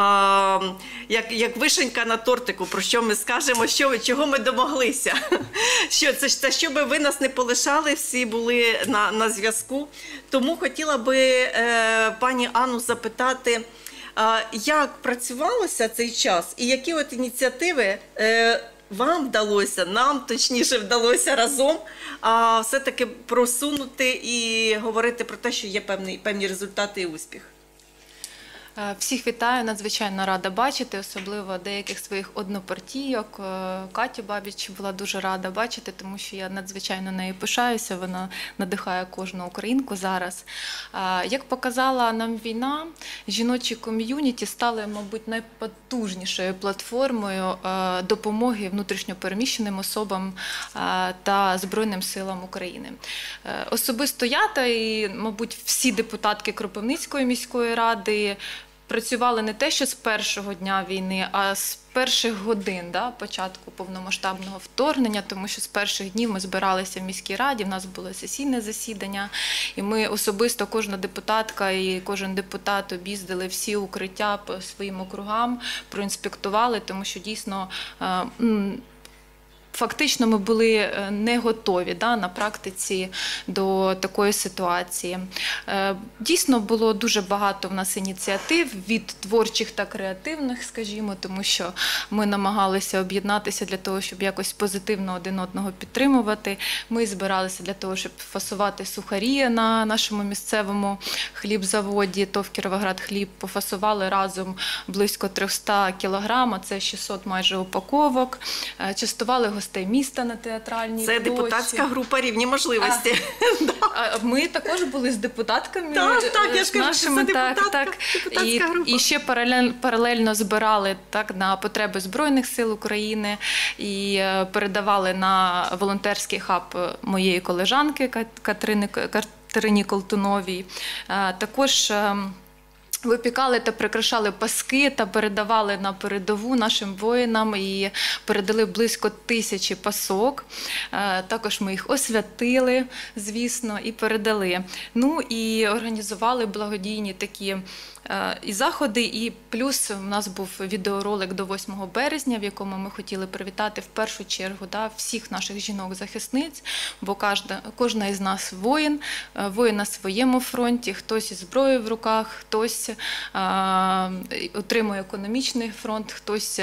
як вишенька на тортику, про що ми скажемо, чого ми домоглися. Щоб ви нас не полишали, всі були на зв'язку. Тому хотіла би пані Анну запитати, як працювалося цей час і які ініціативи вам вдалося, нам точніше вдалося разом все-таки просунути і говорити про те, що є певні результати і успіх? Всіх вітаю, надзвичайно рада бачити, особливо деяких своїх однопартійок. Катю Бабіч була дуже рада бачити, тому що я надзвичайно нею пишаюся, вона надихає кожну українку зараз. Як показала нам війна, жіночі ком'юніті стали, мабуть, найпотужнішою платформою допомоги внутрішньопереміщеним особам та Збройним силам України. Особисто я та і, мабуть, всі депутатки Кропивницької міської ради працювали не те, що з першого дня війни, а з перших годин початку повномасштабного вторгнення, тому що з перших днів ми збиралися в міській раді, в нас було сесійне засідання, і ми особисто, кожна депутатка і кожен депутат об'їздили всі укриття по своїм округам, проінспектували, тому що дійсно фактично ми були не готові на практиці до такої ситуації. Дійсно, було дуже багато в нас ініціатив від творчих та креативних, скажімо, тому що ми намагалися об'єднатися для того, щоб якось позитивно один одного підтримувати. Ми збиралися для того, щоб фасувати сухарі на нашому місцевому хлібзаводі ТОВ «Кіровоградхліб». Пофасували разом близько 300 кілограм, це 600 майже упаковок. Частували гостей міста на театральній площі. Це депутатська група «Рівні можливості». Ми також були з депутатками. Так, я ж кажу, що це депутатська група. І ще паралельно збирали на потреби Збройних сил України і передавали на волонтерський хаб моєї колежанки Катерині Колтуновій. Також випікали та прикрашали паски та передавали на передову нашим воїнам і передали близько 1000 пасок. Також ми їх освятили, звісно, і передали. Ну і організували благодійні такі і заходи, і плюс у нас був відеоролик до 8 березня, в якому ми хотіли привітати в першу чергу всіх наших жінок-захисниць, бо кожна із нас воїн на своєму фронті, хтось із зброєю в руках, хтось отримує економічний фронт, хтось,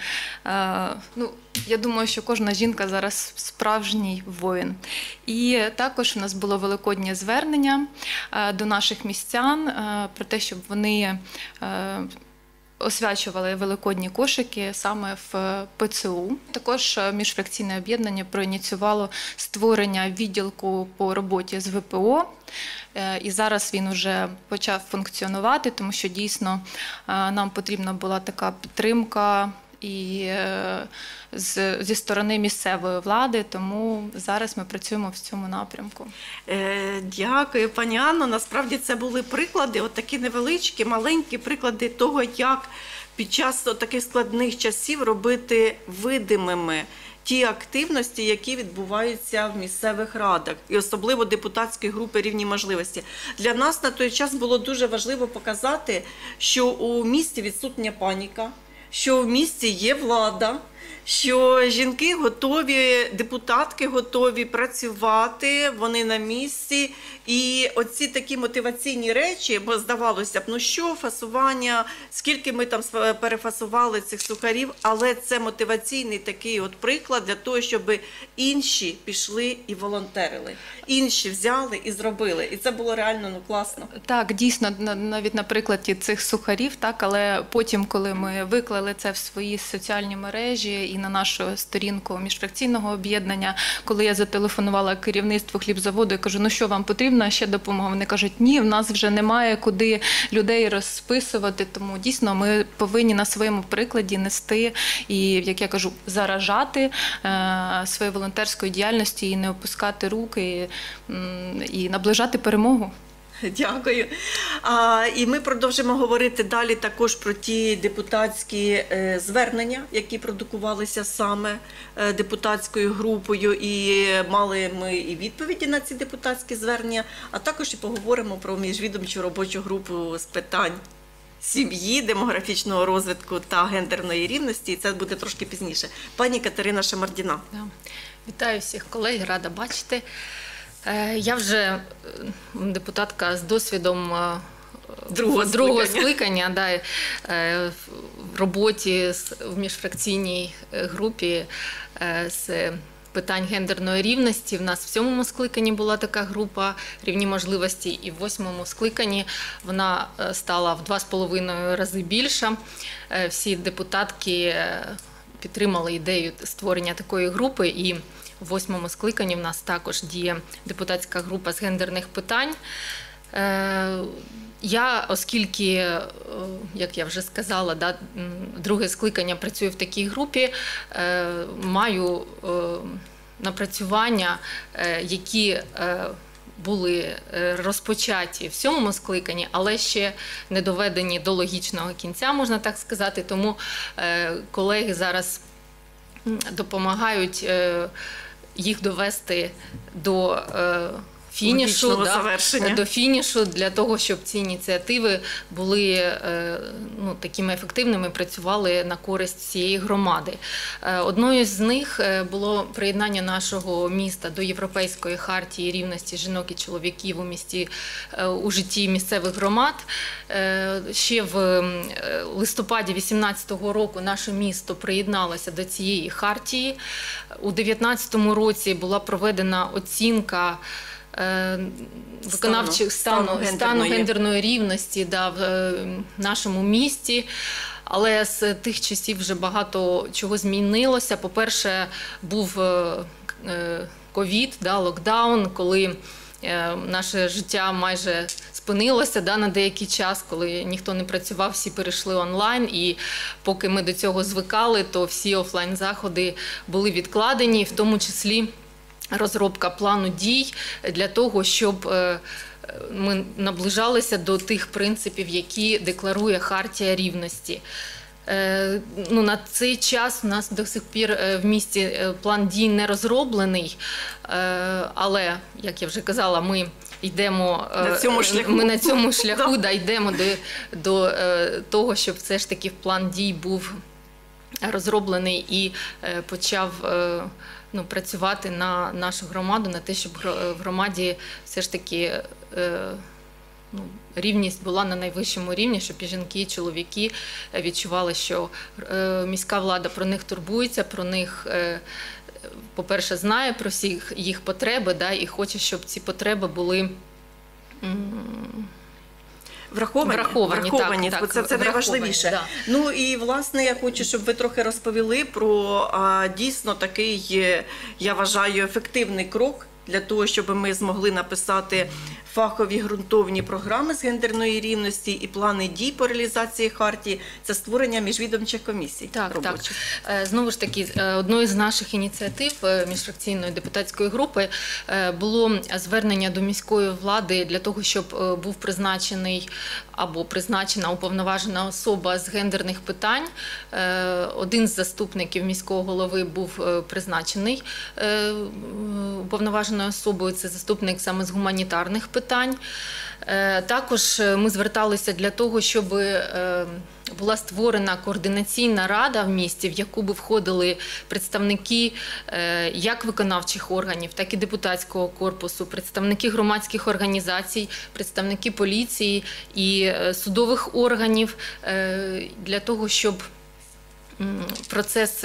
я думаю, що кожна жінка зараз справжній воїн. І також у нас було великоднє звернення до наших містян про те, щоб вони освячували великодні кошики саме в ПЦУ. Також міжфракційне об'єднання проініціювало створення відділку по роботі з ВПО. І зараз він вже почав функціонувати, тому що дійсно нам потрібна була така підтримка і зі сторони місцевої влади, тому зараз ми працюємо в цьому напрямку. Дякую, пані Анно. Насправді це були приклади, такі невеличкі, маленькі приклади того, як під час таких складних часів робити видимими ті активності, які відбуваються в місцевих радах, і особливо депутатської групи «Рівні можливості». Для нас на той час було дуже важливо показати, що у місті відсутня паніка, що в місті є влада, що жінки готові, депутатки готові працювати, вони на місці. І оці такі мотиваційні речі, бо здавалося б, фасування, скільки ми там перефасували цих сухарів, але це мотиваційний такий приклад для того, щоб інші пішли і волонтерили. Інші взяли і зробили. І це було реально класно. Так, дійсно, навіть на прикладі цих сухарів, але потім, коли ми виклали це в свої соціальні мережі і на нашу сторінку міжфракційного об'єднання, коли я зателефонувала керівництву хлібзаводу і кажу, що вам потрібна ще допомога? Вони кажуть, ні, в нас вже немає куди людей розписувати, тому дійсно ми повинні на своєму прикладі нести і, як я кажу, заражати своєю волонтерською діяльністю і не опускати руки і наближати перемогу. Дякую. І ми продовжимо говорити далі також про ті депутатські звернення, які продукувалися саме депутатською групою, і мали ми і відповіді на ці депутатські звернення, а також і поговоримо про міжвідомчу робочу групу з питань сім'ї, демографічного розвитку та гендерної рівності, і це буде трошки пізніше. Пані Катерина Шамардіна. Вітаю всіх колег, рада бачити. Я вже депутатка з досвідом другого скликання в роботі в міжфракційній групі з питань гендерної рівності. В нас в 7-му скликанні була така група «Рівні можливості», і в 8-му скликанні вона стала в 2,5 рази більша. Всі депутатки підтримали ідею створення такої групи, і в 8-му скликанні в нас також діє депутатська група з гендерних питань. Я, оскільки, як я вже сказала, друге скликання працюю в такій групі, маю напрацювання, які були розпочаті в 7-му скликанні, але ще не доведені до логічного кінця, можна так сказати. Тому колеги зараз допомагають їх довести до фінішу, Логічного завершення. до фінішу, для того, щоб ці ініціативи були такими ефективними, працювали на користь всієї громади. Одною з них було приєднання нашого міста до Європейської хартії рівності жінок і чоловіків у житті місцевих громад. Ще в листопаді 2018 року наше місто приєдналося до цієї хартії. У 2019 році була проведена оцінка стану гендерної рівності в нашому місті. Але з тих часів вже багато чого змінилося. По-перше, був ковід, локдаун, коли наше життя майже спинилося на деякий час, коли ніхто не працював, всі перейшли онлайн. І поки ми до цього звикали, то всі офлайн-заходи були відкладені, в тому числі розробка плану дій для того, щоб ми наближалися до тих принципів, які декларує Хартія рівності. На цей час у нас до сих пір в місті план дій не розроблений, але, як я вже казала, ми йдемо на цьому шляху, йдемо до того, щоб все ж таки план дій був розроблений і почав працювати на нашу громаду, на те, щоб в громаді все ж таки рівність була на найвищому рівні, щоб і жінки, і чоловіки відчували, що міська влада про них турбується, про них, по-перше, знає про всі їх потреби, і хоче, щоб ці потреби були враховані. Це найважливіше. Да. Ну і, власне, я хочу, щоб ви трохи розповіли про дійсно такий, я вважаю, ефективний крок для того, щоб ми змогли написати фахові ґрунтовні програми з гендерної рівності і плани дій по реалізації хартії – це створення міжвідомчих комісій робочих. Так. Знову ж таки, одною з наших ініціатив міжфракційної депутатської групи було звернення до міської влади для того, щоб був призначений або призначена уповноважена особа з гендерних питань. Один з заступників міського голови був призначений уповноваженою особою, це заступник саме з гуманітарних питань. Також ми зверталися для того, щоб була створена координаційна рада в місті, в яку би входили представники як виконавчих органів, так і депутатського корпусу, представники громадських організацій, представники поліції і судових органів, для того, щоб процес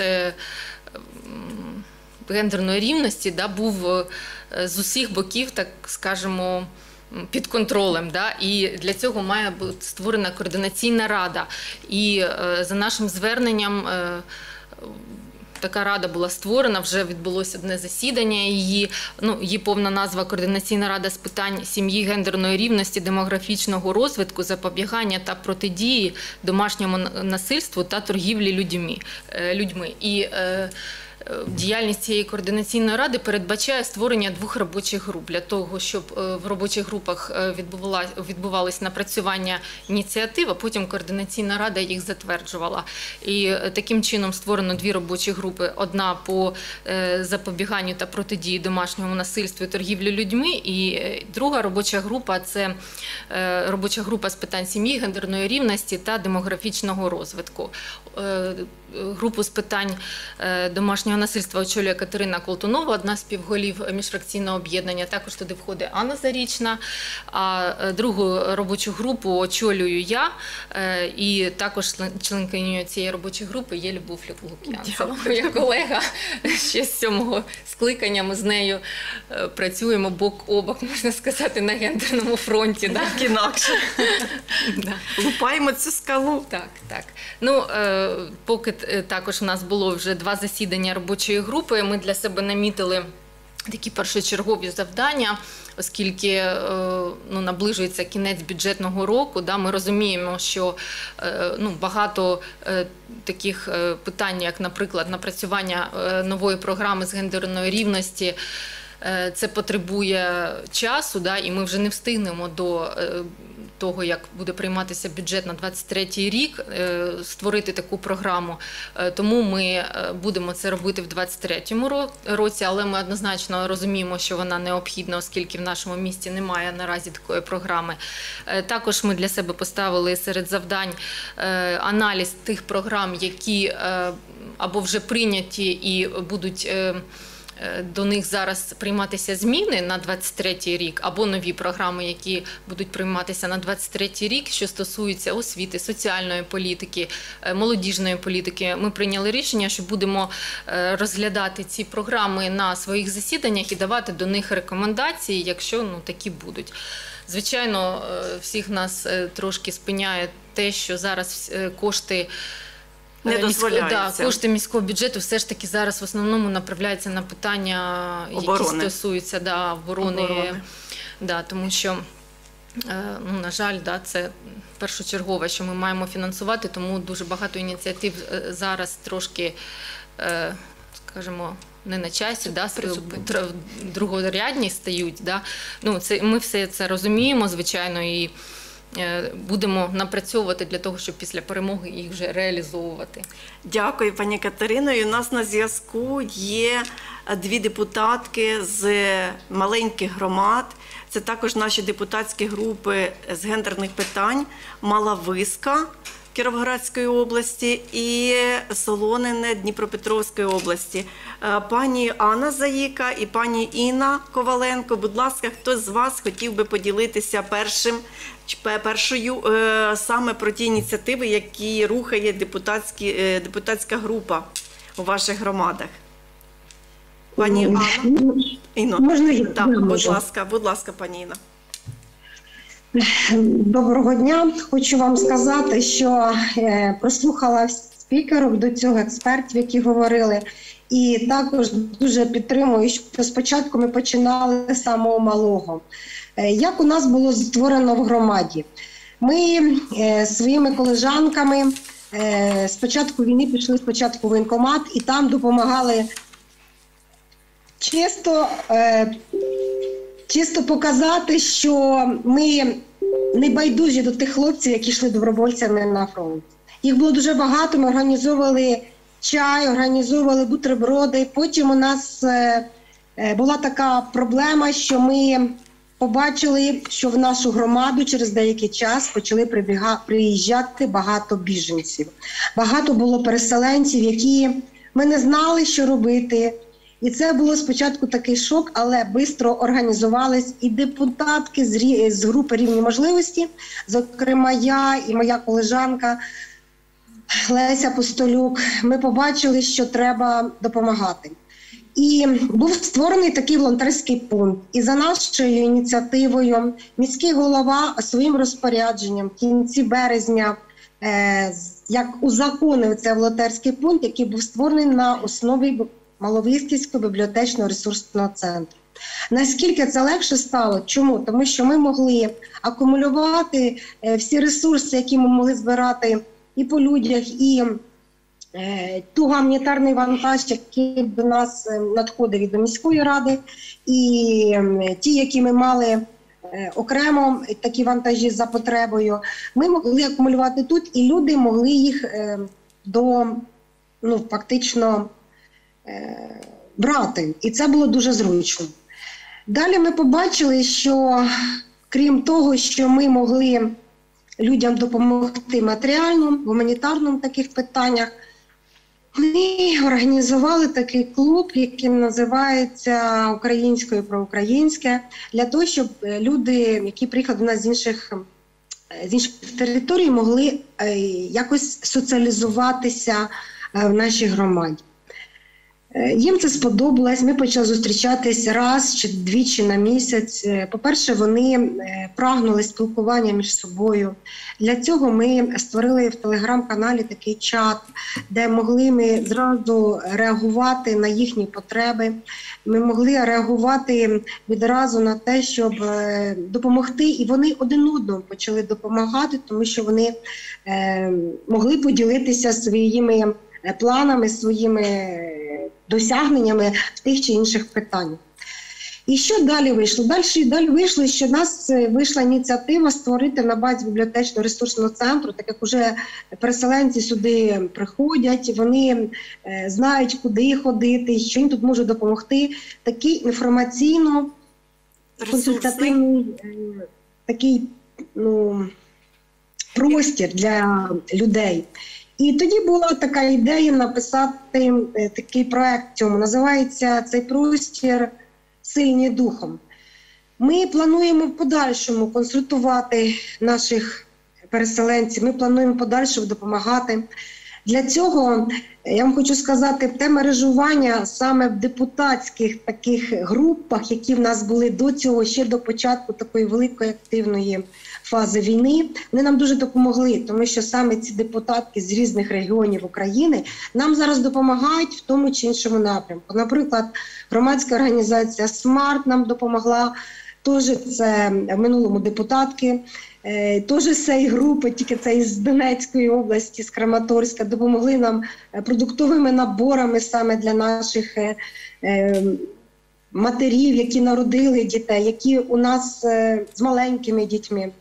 гендерної рівності був з усіх боків, так скажемо, під контролем. І для цього має бути створена координаційна рада. І за нашим зверненням така рада була створена, вже відбулося одне засідання її повна назва «Координаційна рада з питань сім'ї, гендерної рівності, демографічного розвитку, запобігання та протидії домашньому насильству та торгівлі людьми». І діяльність цієї координаційної ради передбачає створення 2 робочих груп для того, щоб в робочих групах відбувалось напрацювання ініціатив, а потім координаційна рада їх затверджувала. І таким чином створено 2 робочі групи. Одна по запобіганню та протидії домашньому насильству і торгівлі людьми, і друга робоча група – це робоча група з питань сім'ї, гендерної рівності та демографічного розвитку. Групу з питань домашнього насильства очолює Катерина Колтунова, одна з співголів міжфракційного об'єднання. Також туди входить Анна Зарічна. А другу робочу групу очолюю я. І також членкинею цієї робочої групи є Любов Лук'янцева, моя колега. Ще з 7-го скликання ми з нею працюємо бок о бок, можна сказати, на гендерному фронті. Так інакше. Лупаємо цю скалу. Так. Поки також у нас було вже 2 засідання робочої групи, ми для себе намітили такі першочергові завдання, оскільки наближується кінець бюджетного року. Ми розуміємо, що багато таких питань, як, наприклад, напрацювання нової програми з гендерної рівності, це потребує часу, і ми вже не встигнемо до того, як буде прийматися бюджет на 23-й рік, створити таку програму. Тому ми будемо це робити в 23-му році, але ми однозначно розуміємо, що вона необхідна, оскільки в нашому місті немає наразі такої програми. Також ми для себе поставили серед завдань аналіз тих програм, які або вже прийняті і будуть до них зараз прийматися зміни на 23-й рік, або нові програми, які будуть прийматися на 23-й рік, що стосуються освіти, соціальної політики, молодіжної політики. Ми прийняли рішення, що будемо розглядати ці програми на своїх засіданнях і давати до них рекомендації, якщо такі будуть. Звичайно, всіх нас трошки спиняє те, що зараз кошти кошти міського бюджету все ж таки зараз в основному направляються на питання, які стосуються оборони. Тому що, на жаль, це першочергове, що ми маємо фінансувати, тому дуже багато ініціатив зараз трошки, скажімо, не на часі, другорядні стають. Ми все це розуміємо, звичайно, і будемо напрацьовувати для того, щоб після перемоги їх вже реалізовувати. Дякую, пані Катерино. І у нас на зв'язку є дві депутатки з маленьких громад. Це також наші депутатські групи з гендерних питань Мала Виска Кіровоградської області і Солонине Дніпропетровської області. Пані Анна Заїка і пані Інна Коваленко, будь ласка, хто з вас хотів би поділитися першою саме про ті ініціативи, які рухає депутатська група у ваших громадах? Пані Анна? Інно. Можна я? Будь ласка, пані Інна. Доброго дня. Хочу вам сказати, що прослухала спікерів до цього, експертів, які говорили. І також дуже підтримую, що спочатку ми починали з самого малого. Як у нас було створено в громаді? Ми своїми колежанками з початку війни пішли спочатку в воєнкомат і там допомагали чисто показати, що ми не байдужі до тих хлопців, які йшли добровольцями на фронт. Їх було дуже багато, ми організовували чай, організовували бутерброди. Потім у нас була така проблема, що ми побачили, що в нашу громаду через деякий час почали приїжджати багато біженців. Багато було переселенців, які ми не знали, що робити. І це було спочатку такий шок, але швидко організувались і депутатки з групи «Рівні можливості», зокрема я і моя колежанка Леся Постолюк. Ми побачили, що треба допомагати. І був створений такий волонтерський пункт. І за нашою ініціативою міський голова своїм розпорядженням в кінці березня як узаконив цей волонтерський пункт, який був створений на основі Маловиськівського бібліотечного ресурсного центру. Наскільки це легше стало? Чому? Тому що ми могли акумулювати всі ресурси, які ми могли збирати і по людях, і ту гуманітарний вантаж, який до нас надходив від міської ради, і ті, які ми мали окремо, такі вантажі за потребою, ми могли акумулювати тут, і люди могли їх фактично брати. І це було дуже зручно. Далі ми побачили, що крім того, що ми могли людям допомогти матеріально, в гуманітарному таких питаннях, ми організували такий клуб, який називається «Українською про українське», для того, щоб люди, які приїхали до нас з інших територій, могли якось соціалізуватися в нашій громаді. Їм це сподобалось, ми почали зустрічатись раз чи двічі на місяць. По-перше, вони прагнули спілкування між собою. Для цього ми створили в телеграм-каналі такий чат, де могли ми зразу реагувати на їхні потреби. Ми могли реагувати відразу на те, щоб допомогти, і вони один одному почали допомагати, тому що вони могли поділитися своїми планами, своїми досягненнями в тих чи інших питаннях. І що далі вийшло? Далі вийшло, що в нас вийшла ініціатива створити на базі бібліотечно-ресурсного центру, так як вже переселенці сюди приходять, вони знають, куди ходити, що їм тут можуть допомогти. Такий інформаційно-консультативний такий простір для людей. І тоді була така ідея написати такий проект цьому. Називається цей простір «Сильні духом». Ми плануємо в подальшому консультувати наших переселенців, ми плануємо в подальшому допомагати. Для цього, я вам хочу сказати, те мережування саме в депутатських таких групах, які в нас були до цього, ще до початку такої великої активної фази війни, вони нам дуже допомогли, тому що саме ці депутатки з різних регіонів України нам зараз допомагають в тому чи іншому напрямку. Наприклад, громадська організація «Смарт» нам допомогла, теж це в минулому депутатки, теж з цієї групи, тільки це із Донецької області, з Краматорська, допомогли нам продуктовими наборами саме для наших матерів, які народили дітей, які у нас з маленькими дітьми.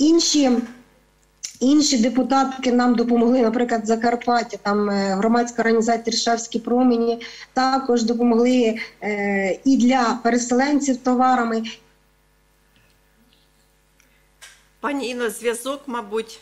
Інші депутатки нам допомогли, наприклад, Закарпаття, там громадська організація «Рішавські промені» також допомогли і для переселенців товарами. Пані Інно, зв'язок, мабуть.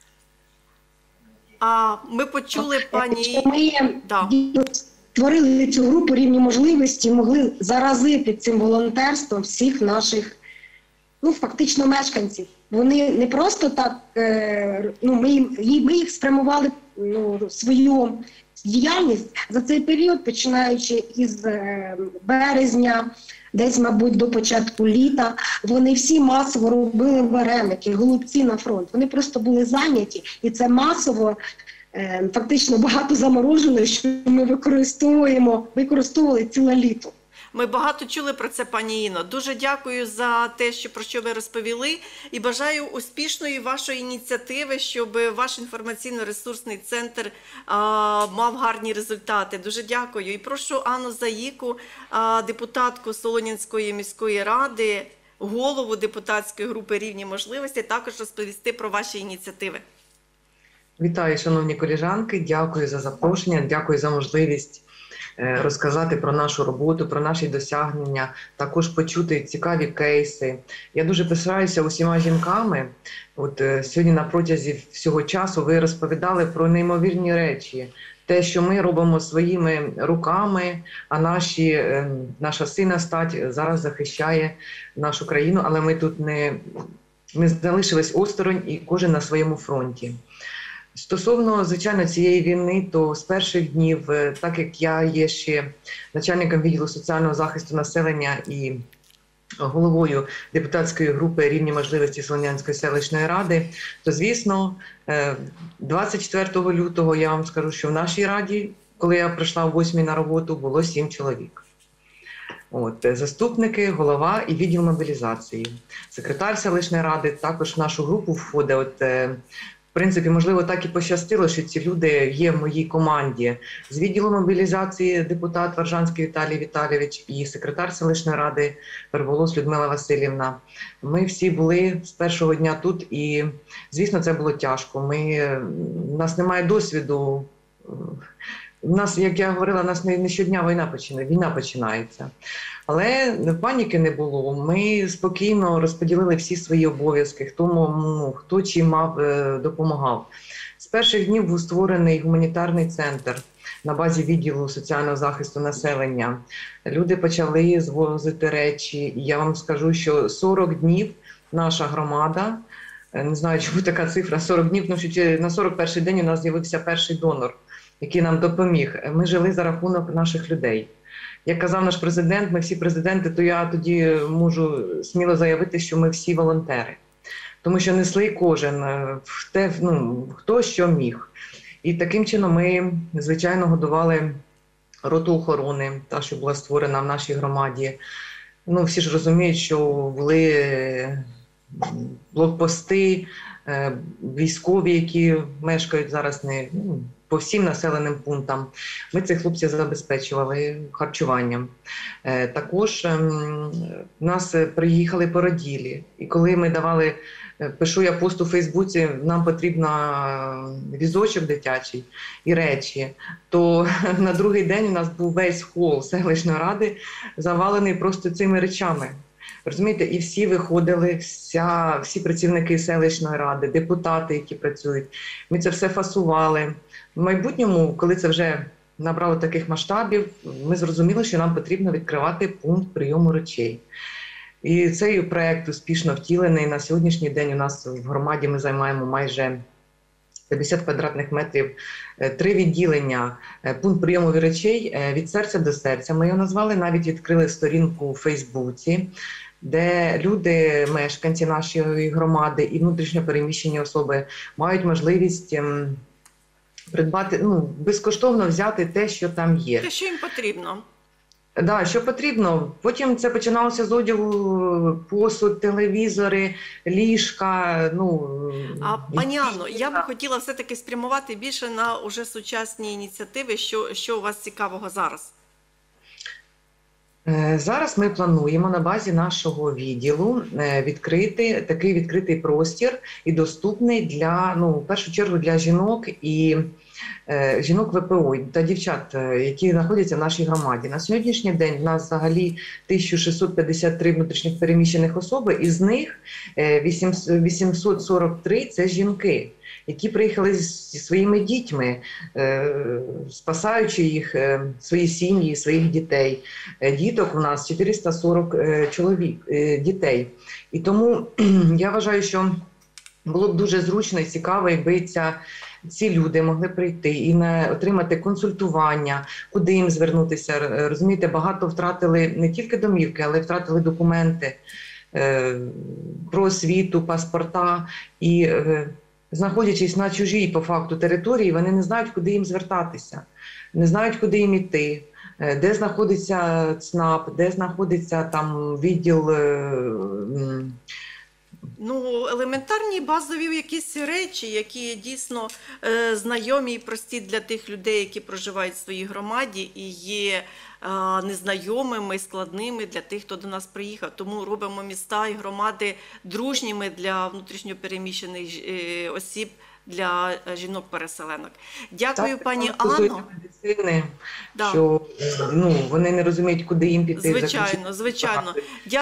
Ми почули, пані... Ми створили цю групу «Рівні можливості» і могли заразити цим волонтерством всіх наших, фактично, мешканців. Вони не просто так, ми їх спрямували свою діяльність за цей період, починаючи із березня, десь, мабуть, до початку літа, вони всі масово робили вареники, голубці на фронт. Вони просто були зайняті, і це масово, фактично, багато замороженого, що ми використовували ціле літо. Ми багато чули про це, пані Інно. Дуже дякую за те, про що ви розповіли, і бажаю успішної вашої ініціативи, щоб ваш інформаційно-ресурсний центр мав гарні результати. Дуже дякую. І прошу Анну Заїку, депутатку Солонянської міської ради, голову депутатської групи «Рівні можливості», також розповісти про ваші ініціативи. Вітаю, шановні колежанки, дякую за запрошення, дякую за можливість розказати про нашу роботу, про наші досягнення, також почути цікаві кейси. Я дуже пишаюся усіма жінками. Сьогодні на протязі всього часу ви розповідали про неймовірні речі. Те, що ми робимо своїми руками, а наша сильна стать зараз захищає нашу країну, але ми тут ми залишились осторонь і кожен на своєму фронті. Стосовно, звичайно, цієї війни, то з перших днів, так як я є ще начальником відділу соціального захисту населення і головою депутатської групи «Рівні можливості» Солонянської селищної ради, то, звісно, 24 лютого я вам скажу, що в нашій раді, коли я прийшла о 8 на роботу, було 7 чоловік. Заступники, голова і відділ мобілізації. Секретар селищної ради також в нашу групу входить. В принципі, можливо, так і пощастило, що ці люди є в моїй команді. З відділу мобілізації депутат Варжанський Віталій Віталійович і секретар селищної ради Верболос Людмила Васильівна. Ми всі були з першого дня тут і, звісно, це було тяжко. У нас немає досвіду. У нас, як я говорила, у нас не щодня війна починається. Але паніки не було. Ми спокійно розподілили всі свої обов'язки, хто чим допомагав. З перших днів був створений гуманітарний центр на базі відділу соціального захисту населення. Люди почали звозити речі. І я вам скажу, що 40 днів наша громада, не знаю, чому така цифра, 40 днів, тому що на 41-й день у нас з'явився перший донор, який нам допоміг. Ми жили за рахунок наших людей. Як казав наш президент, ми всі президенти, то я тоді можу сміло заявити, що ми всі волонтери. Тому що несли кожен, хто що міг. І таким чином ми, звичайно, годували роту охорони, та, що була створена в нашій громаді. Всі ж розуміють, що були блокпости, військові, які мешкають зараз по всім населеним пунктам. Ми цих хлопців забезпечували харчуванням. Також в нас приїхали породілі. І коли ми давали, пишу я пост у Фейсбуці, нам потрібен візочок дитячий і речі, то на другий день у нас був весь хол селищної ради завалений просто цими речами. Розумієте, і всі виходили, всі працівники селищної ради, депутати, які працюють. Ми це все фасували. В майбутньому, коли це вже набрало таких масштабів, ми зрозуміли, що нам потрібно відкривати пункт прийому речей. І цей проєкт успішно втілений. На сьогоднішній день у нас в громаді ми займаємо майже 50 квадратних метрів, 3 відділення, пункт прийому речей від серця до серця. Ми його назвали, навіть відкрили сторінку у Фейсбуці, де люди, мешканці нашої громади і внутрішньо переміщені особи мають можливість придбати, безкоштовно взяти те, що там є. Те, що їм потрібно. Да, що потрібно. Потім це починалося з одягу, посуд, телевізори, ліжка. Пані Анно, я би хотіла все-таки спрямувати більше на уже сучасні ініціативи. Що у вас цікавого зараз? Зараз ми плануємо на базі нашого відділу відкрити такий відкритий простір і доступний для, в першу чергу, для жінок і жінок ВПО та дівчат, які знаходяться в нашій громаді. На сьогоднішній день в нас взагалі 1653 внутрішніх переміщених особи, із них 843 – це жінки, які приїхали зі своїми дітьми, спасаючи їх, свої сім'ї, своїх дітей. Діток у нас 440 дітей. І тому я вважаю, що було б дуже зручно і цікаво, якби ці люди могли прийти і отримати консультування, куди їм звернутися. Розумієте, багато втратили не тільки домівки, але й втратили документи про освіту, паспорта. І знаходячись на чужій, по факту, території, вони не знають, куди їм звертатися, не знають, куди їм іти, де знаходиться ЦНАП, де знаходиться там відділ. Елементарні базові якісь речі, які дійсно знайомі і прості для тих людей, які проживають в своїй громаді, і є незнайомими, складними для тих, хто до нас приїхав. Тому робимо міста і громади дружніми для внутрішньопереміщених осіб, для жінок-переселенок. Дякую, пані Анно. Медицини, що вони не розуміють, куди їм піти. Звичайно.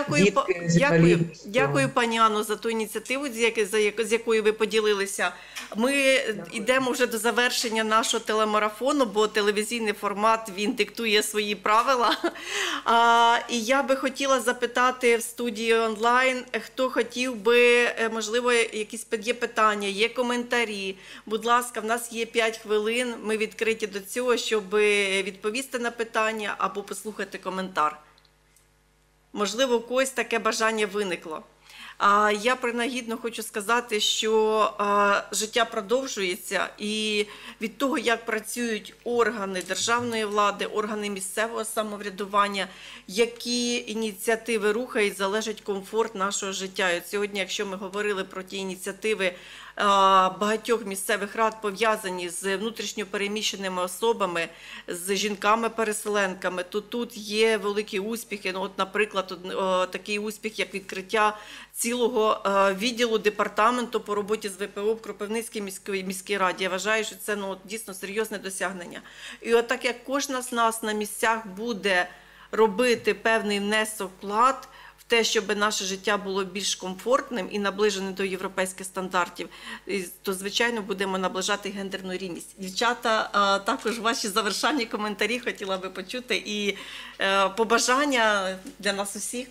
Дякую, пані Анно, за ту ініціативу, з якою ви поділилися. Ми йдемо вже до завершення нашого телемарафону, бо телевізійний формат, він диктує свої правила. І я би хотіла запитати в студії онлайн, хто хотів би, можливо, якісь є питання, є коментарі. Будь ласка, в нас є 5 хвилин, ми відкриті до цього, щоб відповісти на питання або послухати коментар. Можливо, у когось таке бажання виникло. Я принагідно хочу сказати, що життя продовжується, і від того, як працюють органи державної влади, органи місцевого самоврядування, які ініціативи рухають, залежить комфорт нашого життя. І от сьогодні, якщо ми говорили про ті ініціативи багатьох місцевих рад, пов'язані з внутрішньопереміщеними особами, з жінками-переселенками, то тут є великі успіхи. Наприклад, такий успіх, як відкриття цілого відділу департаменту по роботі з ВПО в Кропивницькій міській раді. Я вважаю, що це дійсно серйозне досягнення. І от так як кожна з нас на місцях буде робити певний внесок, вклад в те, щоб наше життя було більш комфортним і наближеним до європейських стандартів, то, звичайно, будемо наближати гендерну рівність. Дівчата, також ваші завершальні коментарі хотіла би почути і побажання для нас усіх.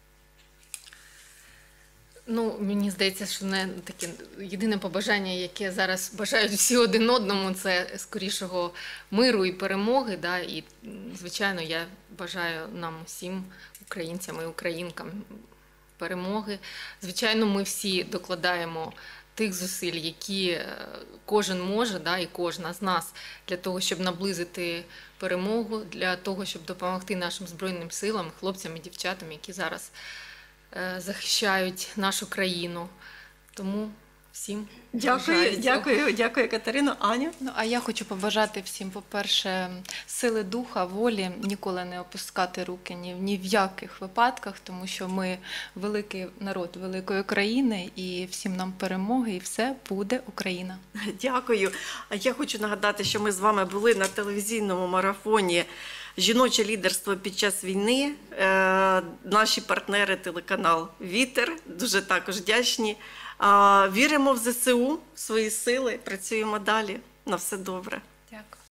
Мені здається, що таке єдине побажання, яке зараз бажають всі один одному, це скорішого миру і перемоги. І, звичайно, я бажаю нам всім, українцям і українкам, перемоги. Звичайно, ми всі докладаємо тих зусиль, які кожен може, і кожна з нас, для того, щоб наблизити перемогу, для того, щоб допомогти нашим Збройним силам, хлопцям і дівчатам, які зараз захищають нашу країну. Тому всім. Дякую, бажаю цього. дякую, Катерино. Аня? Ну, а я хочу побажати всім, по-перше, сили духа, волі, ніколи не опускати руки ні в яких випадках, тому що ми великий народ великої країни, і всім нам перемоги, і все буде Україна. Дякую. А я хочу нагадати, що ми з вами були на телевізійному марафоні «Жіноче лідерство під час війни». Наші партнери телеканал «Вітер». Дуже також вдячні. Віримо в ЗСУ, в свої сили, працюємо далі. На все добре. Дякую.